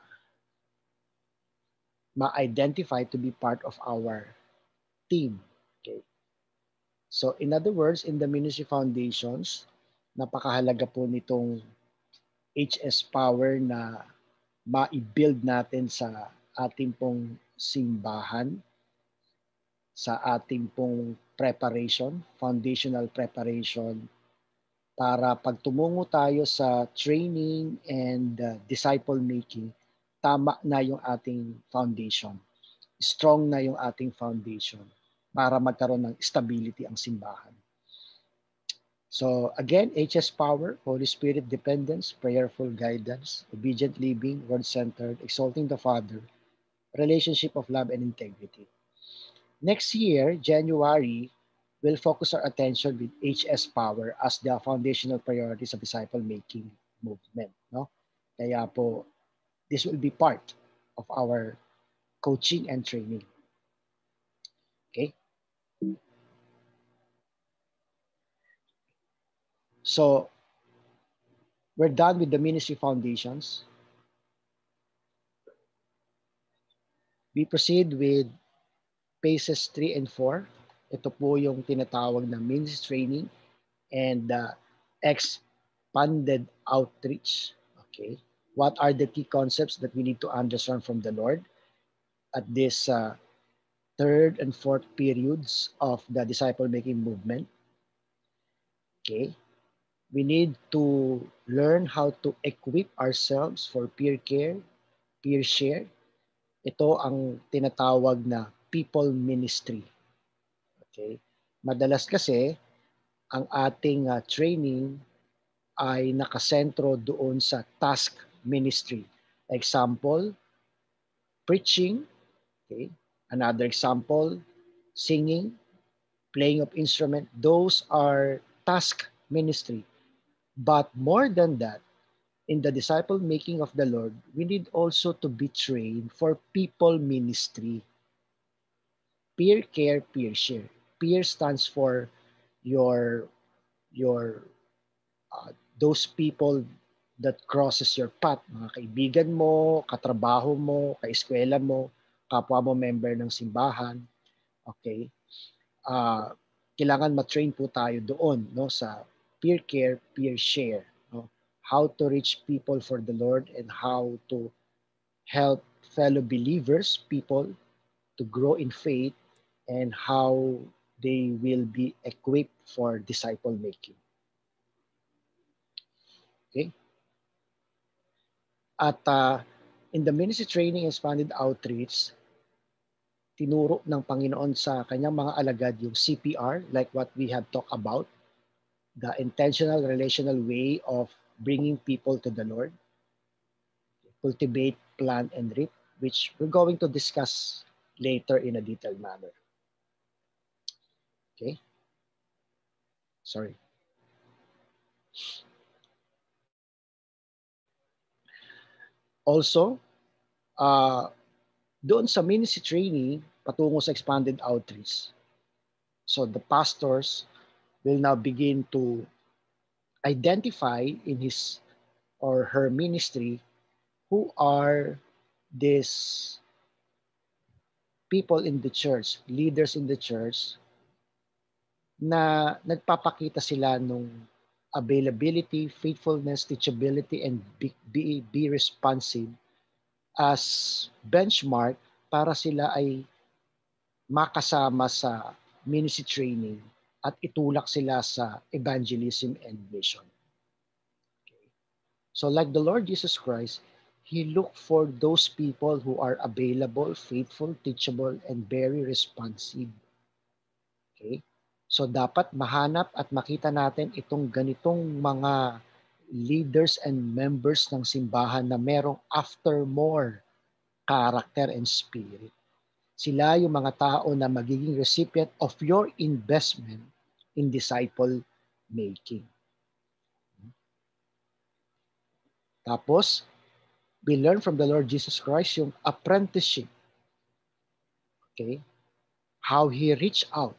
ma-identify to be part of our team. Okay. So in other words, in the Ministry Foundations, napakahalaga po nitong HS Power na ma-build natin sa ating pong simbahan, sa ating pong preparation, foundational preparation, para pag tumungo tayo sa training and disciple making, tama na yung ating foundation. Strong na yung ating foundation para magkaroon ng stability ang simbahan. So again, HS Power, Holy Spirit dependence, prayerful guidance, obedient living, word-centered, exalting the Father, relationship of love and integrity. Next year, January, we'll focus our attention with HS Power as the foundational priorities of disciple-making movement. No? Kaya po, this will be part of our coaching and training. Okay? So, we're done with the ministry foundations. We proceed with phases 3 and 4. Ito po yung tinatawag na ministry training and expanded outreach. Okay. What are the key concepts that we need to understand from the Lord at this third and fourth periods of the disciple-making movement? Okay. We need to learn how to equip ourselves for peer care, peer share. Ito ang tinatawag na people ministry. Okay? Madalas kasi, ang ating training ay nakasentro doon sa task ministry. Example, preaching. Okay? Another example, singing, playing of instrument. Those are task ministry. But more than that, in the disciple making of the Lord, we need also to be trained for people ministry. Peer care, peer share. Peer stands for your those people that crosses your path, mga kaibigan mo, katrabaho mo, kaeskwela mo, kapwa mo member ng simbahan. Okay? Kailangan ma-train po tayo doon, no, sa peer care, peer share. No? How to reach people for the Lord and how to help fellow believers, people, to grow in faith and how they will be equipped for disciple making. Okay? At in the ministry training and expanded outreach, tinuro ng Panginoon sa kanyang mga alagad yung CPR, like what we have talked about. the intentional relational way of bringing people to the Lord, cultivate, plant, and reap, which we're going to discuss later in a detailed manner. Okay? Sorry. Also, doon sa ministry training, patungo sa expanded outreach. So the pastors will now begin to identify in his or her ministry who are these people in the church, leaders in the church, na nagpapakita sila nung availability, faithfulness, teachability, and be responsive as benchmark para sila ay makasama sa ministry training at itulak sila sa evangelism and mission. Okay. So like the Lord Jesus Christ, He looked for those people who are available, faithful, teachable, and very responsive. Okay? So dapat mahanap at makita natin itong ganitong mga leaders and members ng simbahan na merong after more character and spirit. Sila yung mga tao na magiging recipient of your investment in disciple making. Tapos, we learn from the Lord Jesus Christ yung apprenticeship. Okay? How He reached out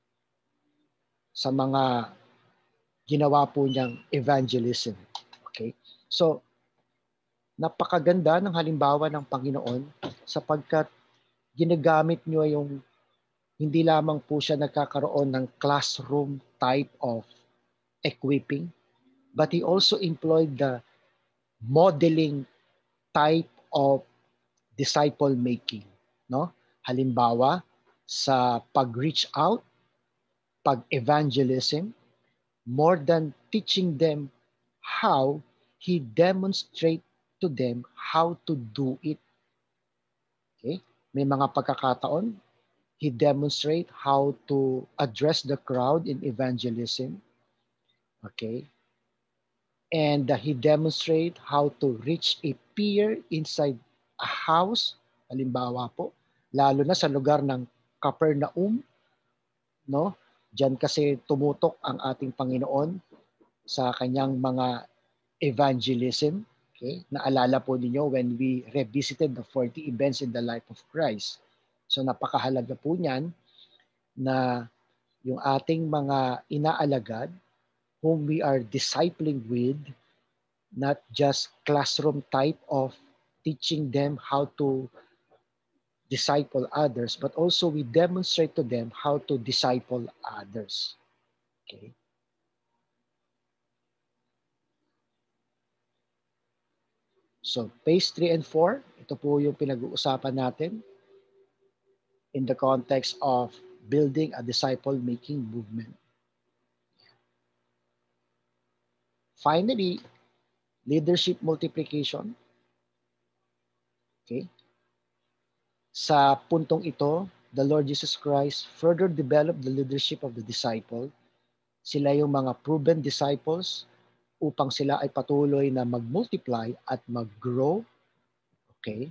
sa mga ginawa po niyang evangelism. Okay? So, napakaganda ng halimbawa ng Panginoon sapagkat ginagamit niyo yung hindi lamang po siya nagkakaroon ng classroom type of equipping, but He also employed the modeling type of disciple making, no? Halimbawa sa pag-reach out, pag-evangelism, more than teaching them how, He demonstrate to them how to do it. Okay? May mga pagkakataon, He demonstrate how to address the crowd in evangelism. Okay? And He demonstrate how to reach a peer inside a house, halimbawa po, lalo na sa lugar ng Capernaum, no? Diyan kasi tumutok ang ating Panginoon sa kanyang mga evangelism. Okay? Naalala po ninyo when we revisited the 40 events in the life of Christ. So napakahalaga po niyan na yung ating mga inaalagad whom we are discipling with, not just classroom type of teaching them how to disciple others, but also we demonstrate to them how to disciple others. Okay? So, phase 3 and 4, ito po yung pinag-uusapan natin in the context of building a disciple-making movement. Finally, leadership multiplication. Okay? Sa puntong ito, the Lord Jesus Christ further developed the leadership of the disciple. Sila yung mga proven disciples upang sila ay patuloy na mag-multiply at mag-grow. Okay?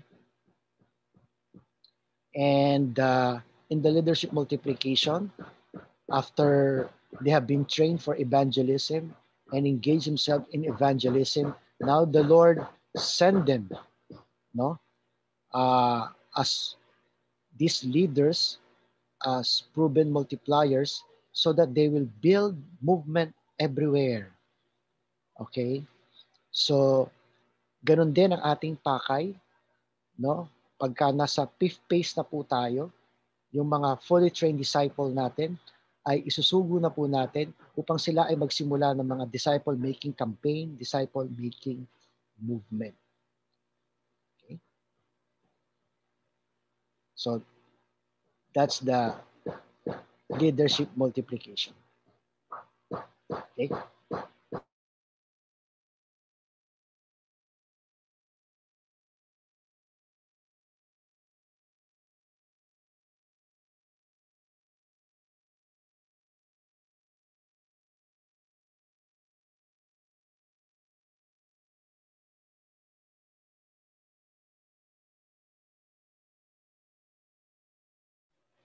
And in the leadership multiplication, after they have been trained for evangelism and engage themselves in evangelism, now the Lord send them, no, as these leaders, as proven multipliers, so that they will build movement everywhere. Okay? So, ganun din ang ating pakay, no? Pagka nasa fifth phase na po tayo, yung mga fully trained disciple natin ay isusugo na po natin upang sila ay magsimula ng mga disciple-making campaign, disciple-making movement. Okay? So, that's the leadership multiplication. Okay?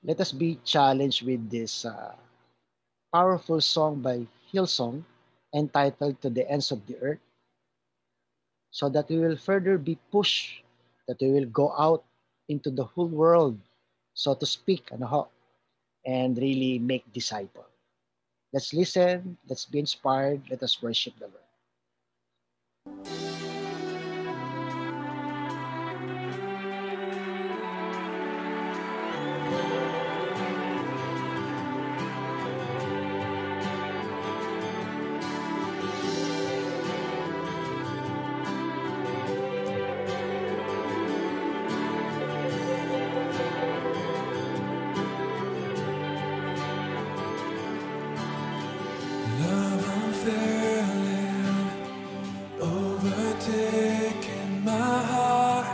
Let us be challenged with this powerful song by Hillsong entitled To the Ends of the Earth, so that we will further be pushed, that we will go out into the whole world, so to speak, and really make disciples. Let's listen, let's be inspired, let us worship the Lord. Love unfailing, overtaking my heart.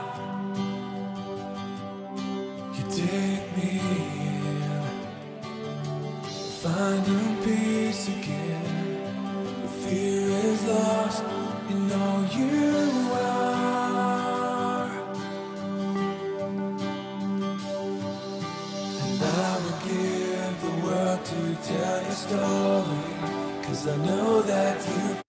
You take me in, finding peace again. The fear is lost, you know you are. And I would give the world to tell your story, 'cause I know that you.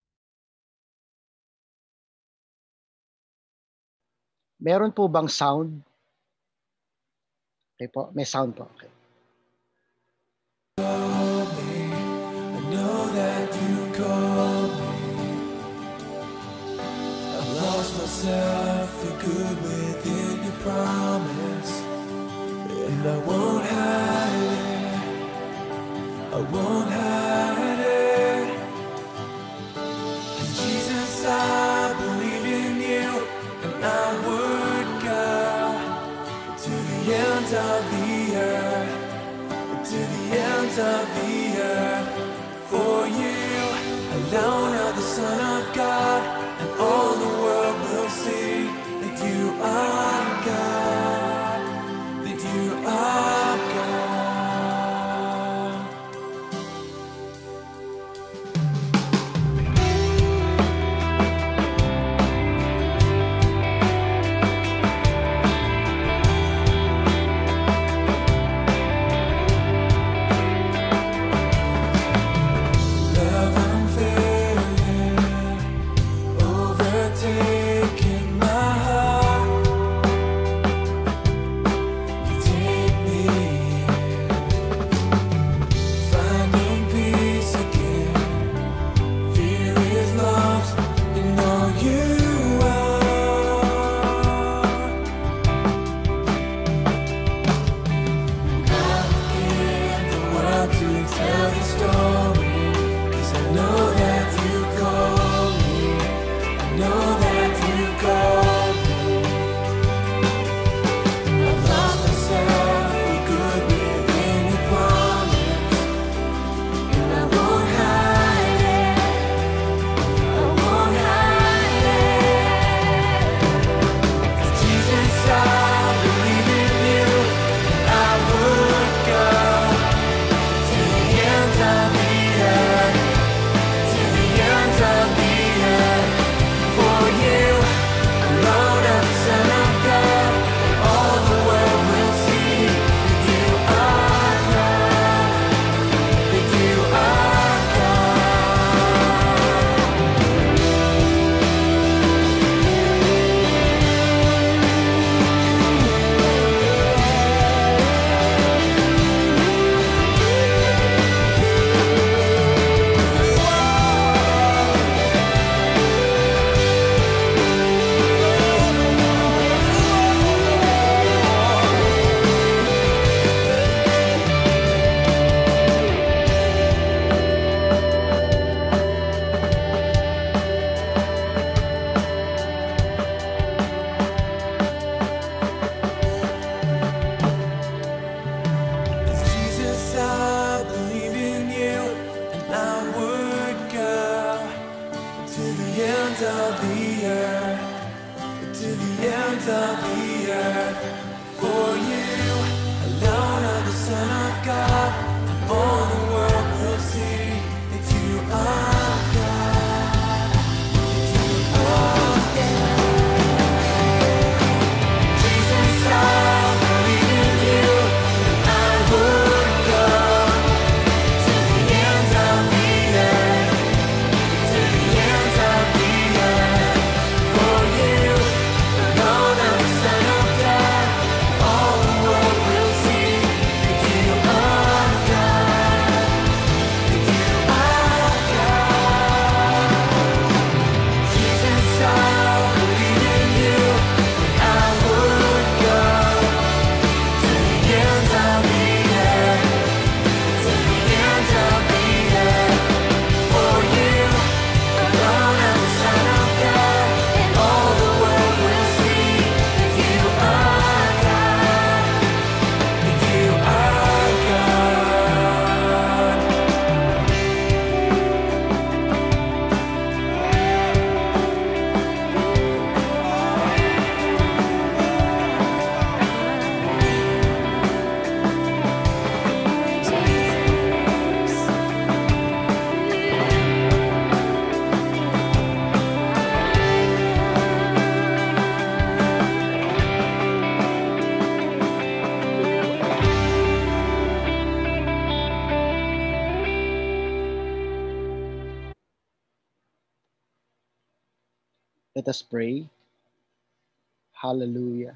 Meron po bang sound? Okay po, may sound po. Okay. Called me, I know that you called me. I've lost myself for good within your promise, and I won't hide it, I won't hide it. And Jesus, I believe in you, and I would go to the ends of the earth, to the ends of the earth, for you alone are the Son of God, and all the world will see that you are God, that you are God. Love unfailing, Let us pray. Hallelujah.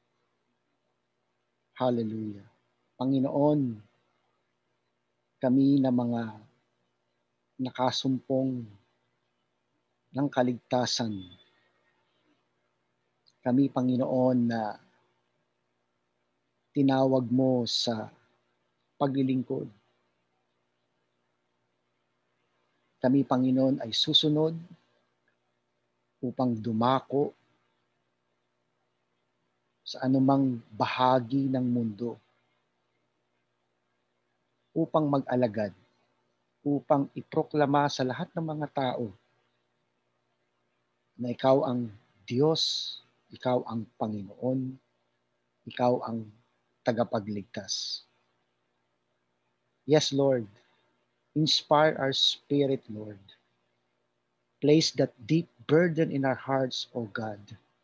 Hallelujah. Panginoon, kami na mga nakasumpong ng kaligtasan. Kami, Panginoon, na tinawag mo sa paglilingkod. Kami, Panginoon, ay susunod upang dumako sa anumang bahagi ng mundo, upang mag-alagad, upang iproklama sa lahat ng mga tao na ikaw ang Diyos, ikaw ang Panginoon, ikaw ang tagapagligtas. Yes, Lord, inspire our spirit, Lord. Place that deep burden in our hearts, O God,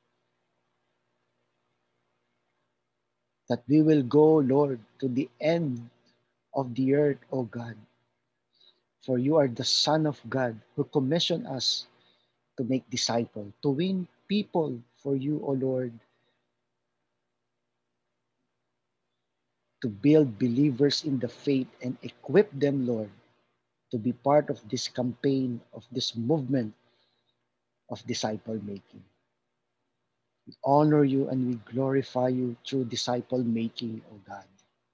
that we will go, Lord, to the end of the earth, O God. For you are the Son of God who commissioned us to make disciples, to win people for you, O Lord, to build believers in the faith and equip them, Lord, to be part of this campaign, of this movement of disciple making. We honor you and we glorify you through disciple making, O God.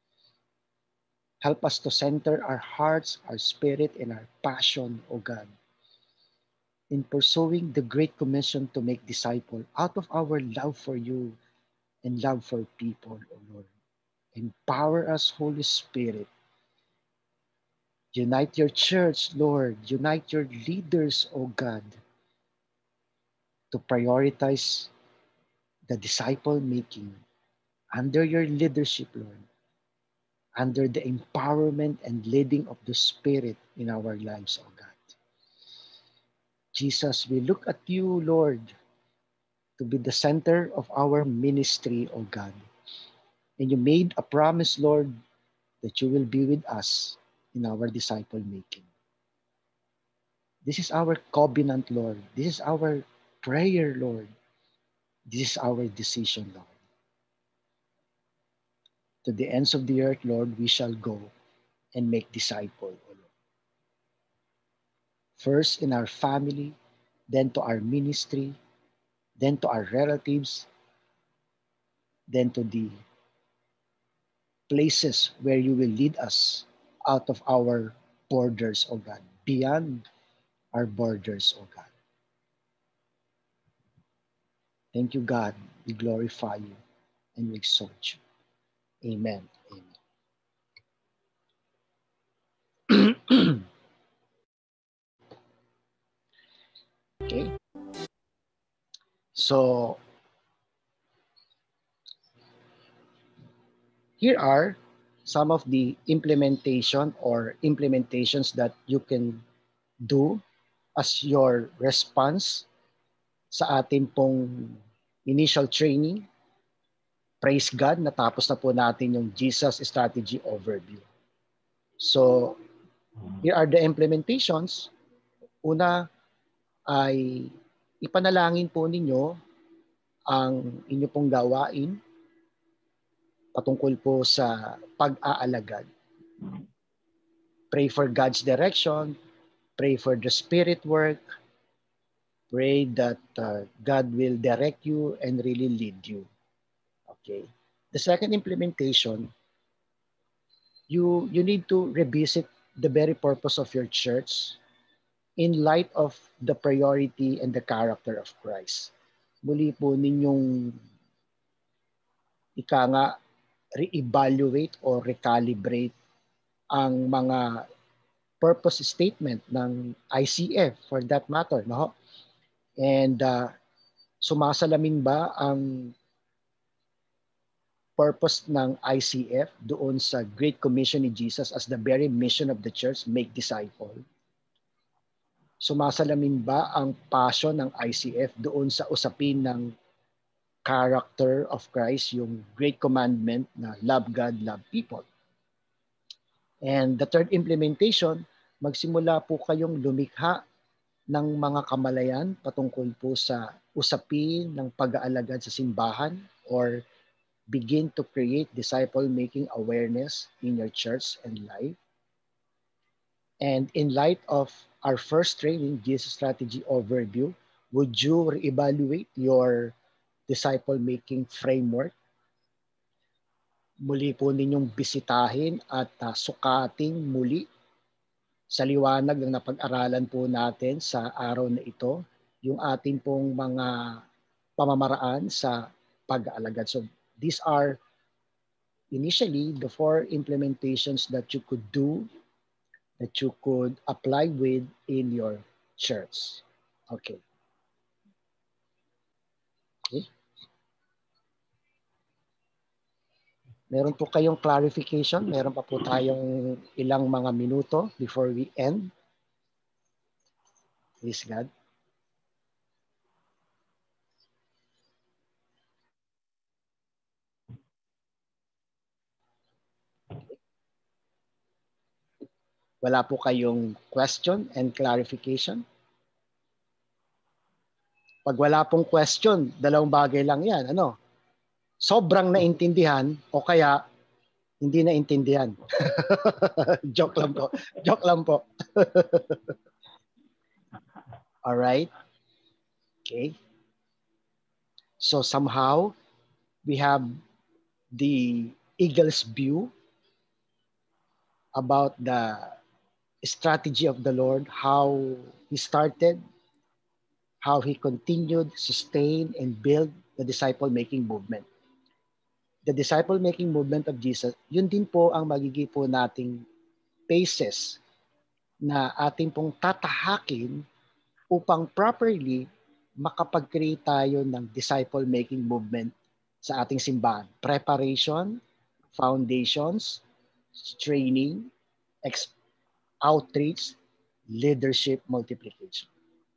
Help us to center our hearts, our spirit, and our passion, O God, in pursuing the Great Commission to make disciples out of our love for you and love for people, O Lord. Empower us, Holy Spirit. Unite your church, Lord. Unite your leaders, O God, to prioritize the disciple making under your leadership, Lord, under the empowerment and leading of the Spirit in our lives, O God. Jesus, we look at you, Lord, to be the center of our ministry, O God. And you made a promise, Lord, that you will be with us in our disciple making. This is our covenant, Lord. This is our prayer, Lord. This is our decision, Lord. To the ends of the earth, Lord, we shall go and make disciples, O Lord. First in our family, then to our ministry, then to our relatives, then to the places where you will lead us out of our borders, O God, beyond our borders, O God. Thank you, God. We glorify you and we exalt you. Amen. Amen. Okay. So, here are some of the implementations that you can do as your response sa ating pong initial training. Praise God, natapos na po natin yung Jesus Strategy Overview. So, here are the implementations. Una ay ipanalangin po ninyo ang inyo pong gawain patungkol po sa pag-aalagad. Pray for God's direction. Pray for the Spirit work. Pray that God will direct you and really lead you. Okay. The second implementation, you need to revisit the very purpose of your church in light of the priority and the character of Christ. Muli po ninyong re-evaluate or recalibrate ang mga purpose statement ng ICF for that matter, no? And sumasalamin ba ang purpose ng ICF doon sa Great Commission ni Jesus as the very mission of the church, make disciple? Sumasalamin ba ang passion ng ICF doon sa usapin ng character of Christ, yung great commandment na love God, love people? And the third implementation, magsimula po kayong lumikha ng mga kamalayan patungkol po sa usapin ng pag-aalagad sa simbahan, or begin to create disciple-making awareness in your church and life? And in light of our first training, Jesus Strategy Overview, would you reevaluate your disciple-making framework? Muli po ninyong bisitahin at sukating muli sa liwanag ng napag-aralan po natin sa araw na ito, yung ating pong mga pamamaraan sa pag-aalagad. So these are initially the 4 implementations that you could do, that you could apply with in your church. Okay. Okay. Meron po kayong clarification? Meron pa po tayong ilang mga minuto before we end. Praise God. Wala po kayong question and clarification? Pag wala pong question, dalawang bagay lang yan. Ano? Sobrang naintindihan o kaya hindi naintindihan. Joke lang po. Joke lang po. All right. Okay. So somehow we have the eagle's view about the strategy of the Lord, how he started, how he continued, sustained, and build the disciple-making movement. The disciple-making movement of Jesus, yun din po ang magiging po nating paces na ating pong tatahakin upang properly makapag-create tayo ng disciple-making movement sa ating simbahan. Preparation, foundations, training, outreach, leadership, multiplication.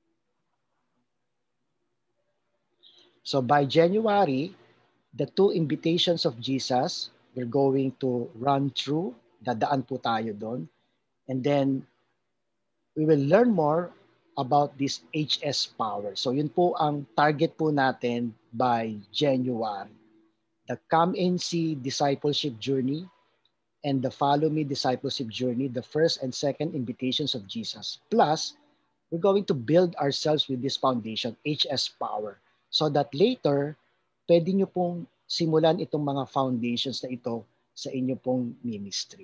So by January, the 2 invitations of Jesus, we're going to run through. Dadaan po tayo doon. And then, we will learn more about this HS power. So yun po ang target po natin by January. The Come and See Discipleship Journey and the Follow Me Discipleship Journey, the first and second invitations of Jesus. Plus, we're going to build ourselves with this foundation, HS power, so that later, pwede nyo pong simulan itong mga foundations na ito sa inyo pong ministry.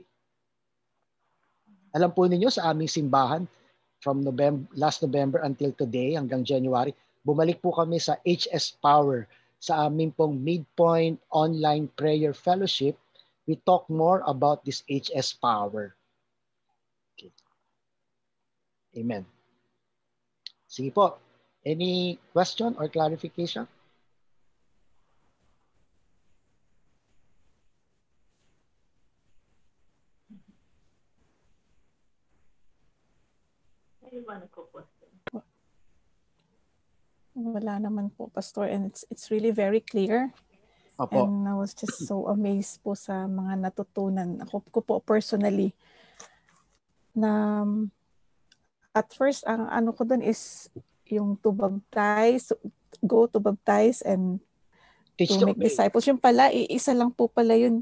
Alam po ninyo, sa aming simbahan, from last November until today, hanggang January, bumalik po kami sa HS Power, sa aming pong Midpoint Online Prayer Fellowship. We talk more about this HS Power. Okay. Amen. Sige po. Any question or clarification? Wala naman po, Pastor. And it's really very clear. Opo. And I was just so amazed po sa mga natutunan. Ako ko po personally na at first, ang ano ko dun is yung to baptize, go to baptize and to make disciples. Yung pala, isa lang po pala yun,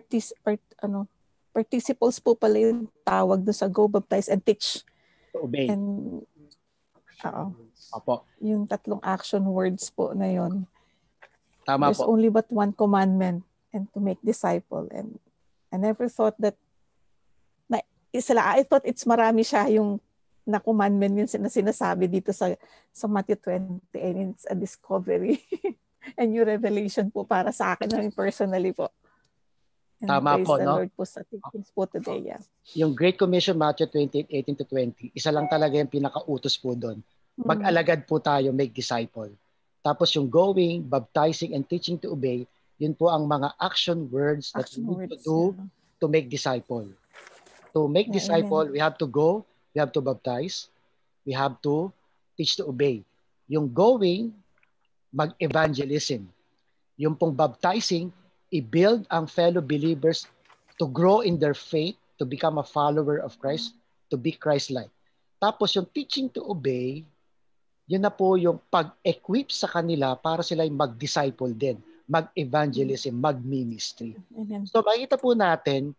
participles po pala yung tawag doon sa go, baptize, and teach. To obey. And, Opo. Yung 3 action words po na yun. Tama There's po. only but one commandment, and to make disciple. And I never thought that, I thought it's marami siya yung na commandment yun na sinasabi dito sa Matthew 20, and it's a discovery and new revelation po para sa akin personally po. And tama po, the no? Lord po sa teachings po today. Yeah. Yung Great Commission, Matthew 28:18-20, isa lang talaga yung pinakautos po doon. Mag-alagad po tayo, make disciple. Tapos yung going, baptizing, and teaching to obey, yun po ang mga action words that we need to do to make disciple. To make disciple, amen. We have to go, we have to baptize, we have to teach to obey. Yung going, mag-evangelism. Yung pong baptizing, i-build ang fellow believers to grow in their faith, to become a follower of Christ, to be Christ-like. Tapos yung teaching to obey, yun na po yung pag-equip sa kanila para sila mag-disciple din, mag-evangelism, mag-ministry. Amen. So makikita po natin,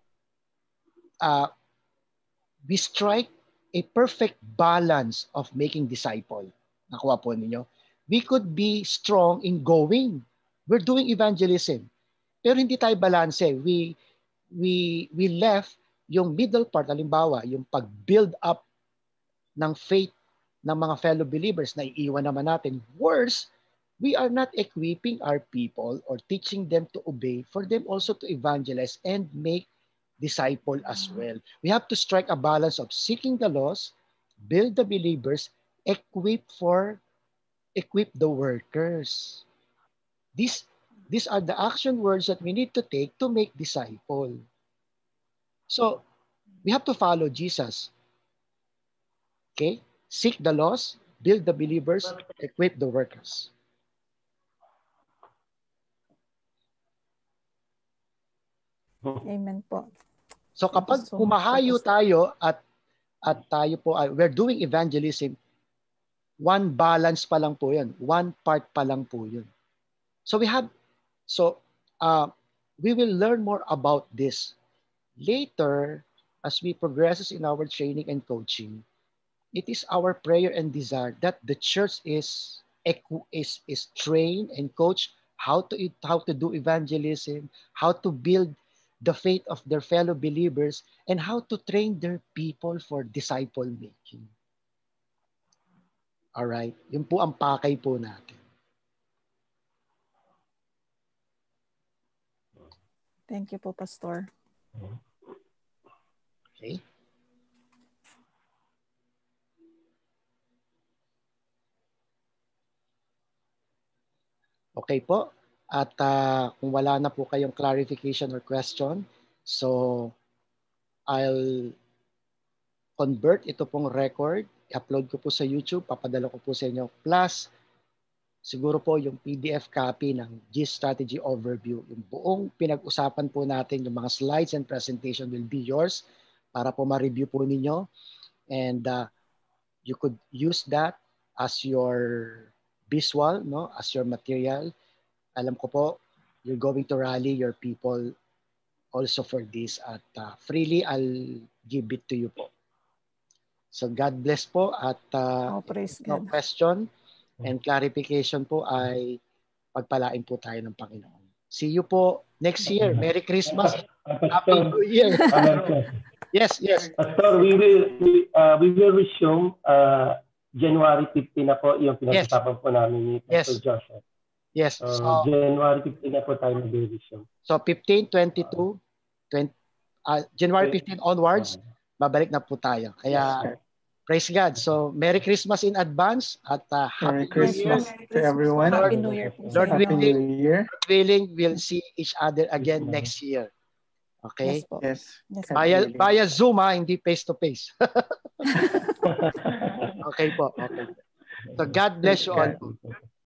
we strike a perfect balance of making disciple. Nakuha po ninyo? We could be strong in going. We're doing evangelism. Pero hindi tayo balanse. We left yung middle part, halimbawa, yung pag-build up ng faith ng mga fellow believers na iiwan naman natin. Worse, we are not equipping our people or teaching them to obey for them also to evangelize and make disciple as well. We have to strike a balance of seeking the lost, build the believers, equip the workers. These are the action words that we need to take to make disciple. So, we have to follow Jesus. Okay? Seek the lost, build the believers, equip the workers. Amen po. So kapag humahayo tayo at tayo po, we're doing evangelism, one balance pa lang po yun. One part pa lang po yun. So we will learn more about this later as we progresses in our training and coaching. It is our prayer and desire that the church is trained and coached how to do evangelism, how to build the faith of their fellow believers, and how to train their people for disciple making. All right, yun po ang pakay po natin. Thank you po, Pastor. Okay. Okay po. At kung wala na po kayong clarification or question, so I'll convert ito pong record, i-upload ko po sa YouTube, papadala ko po sa inyo. Plus, siguro po yung PDF copy ng GIST Strategy Overview. Yung buong pinag-usapan po natin, yung mga slides and presentation will be yours para po ma-review po ninyo. And you could use that as your visual, no? As your material. Alam ko po, you're going to rally your people also for this at freely I'll give it to you po. So God bless po at praise no God. question and clarification po ay pagpalain po tayo ng Panginoon. See you po next year. Merry Christmas. Happy New Year. Yes. Pastor, we will resume January 15 na po yung pinag-usapan po namin ni Pastor Joseph. Yes. So January 15 na po tayo mag-resume. So 15, 22, January 15 onwards, babalik na po tayo. Kaya praise God. So Merry Christmas in advance at Happy Christmas to everyone. Happy New Year. Lord willing, we'll see each other again next year. Okay? Yes. Via Zoom, hindi face-to-face. Okay po. Okay. So God bless you all.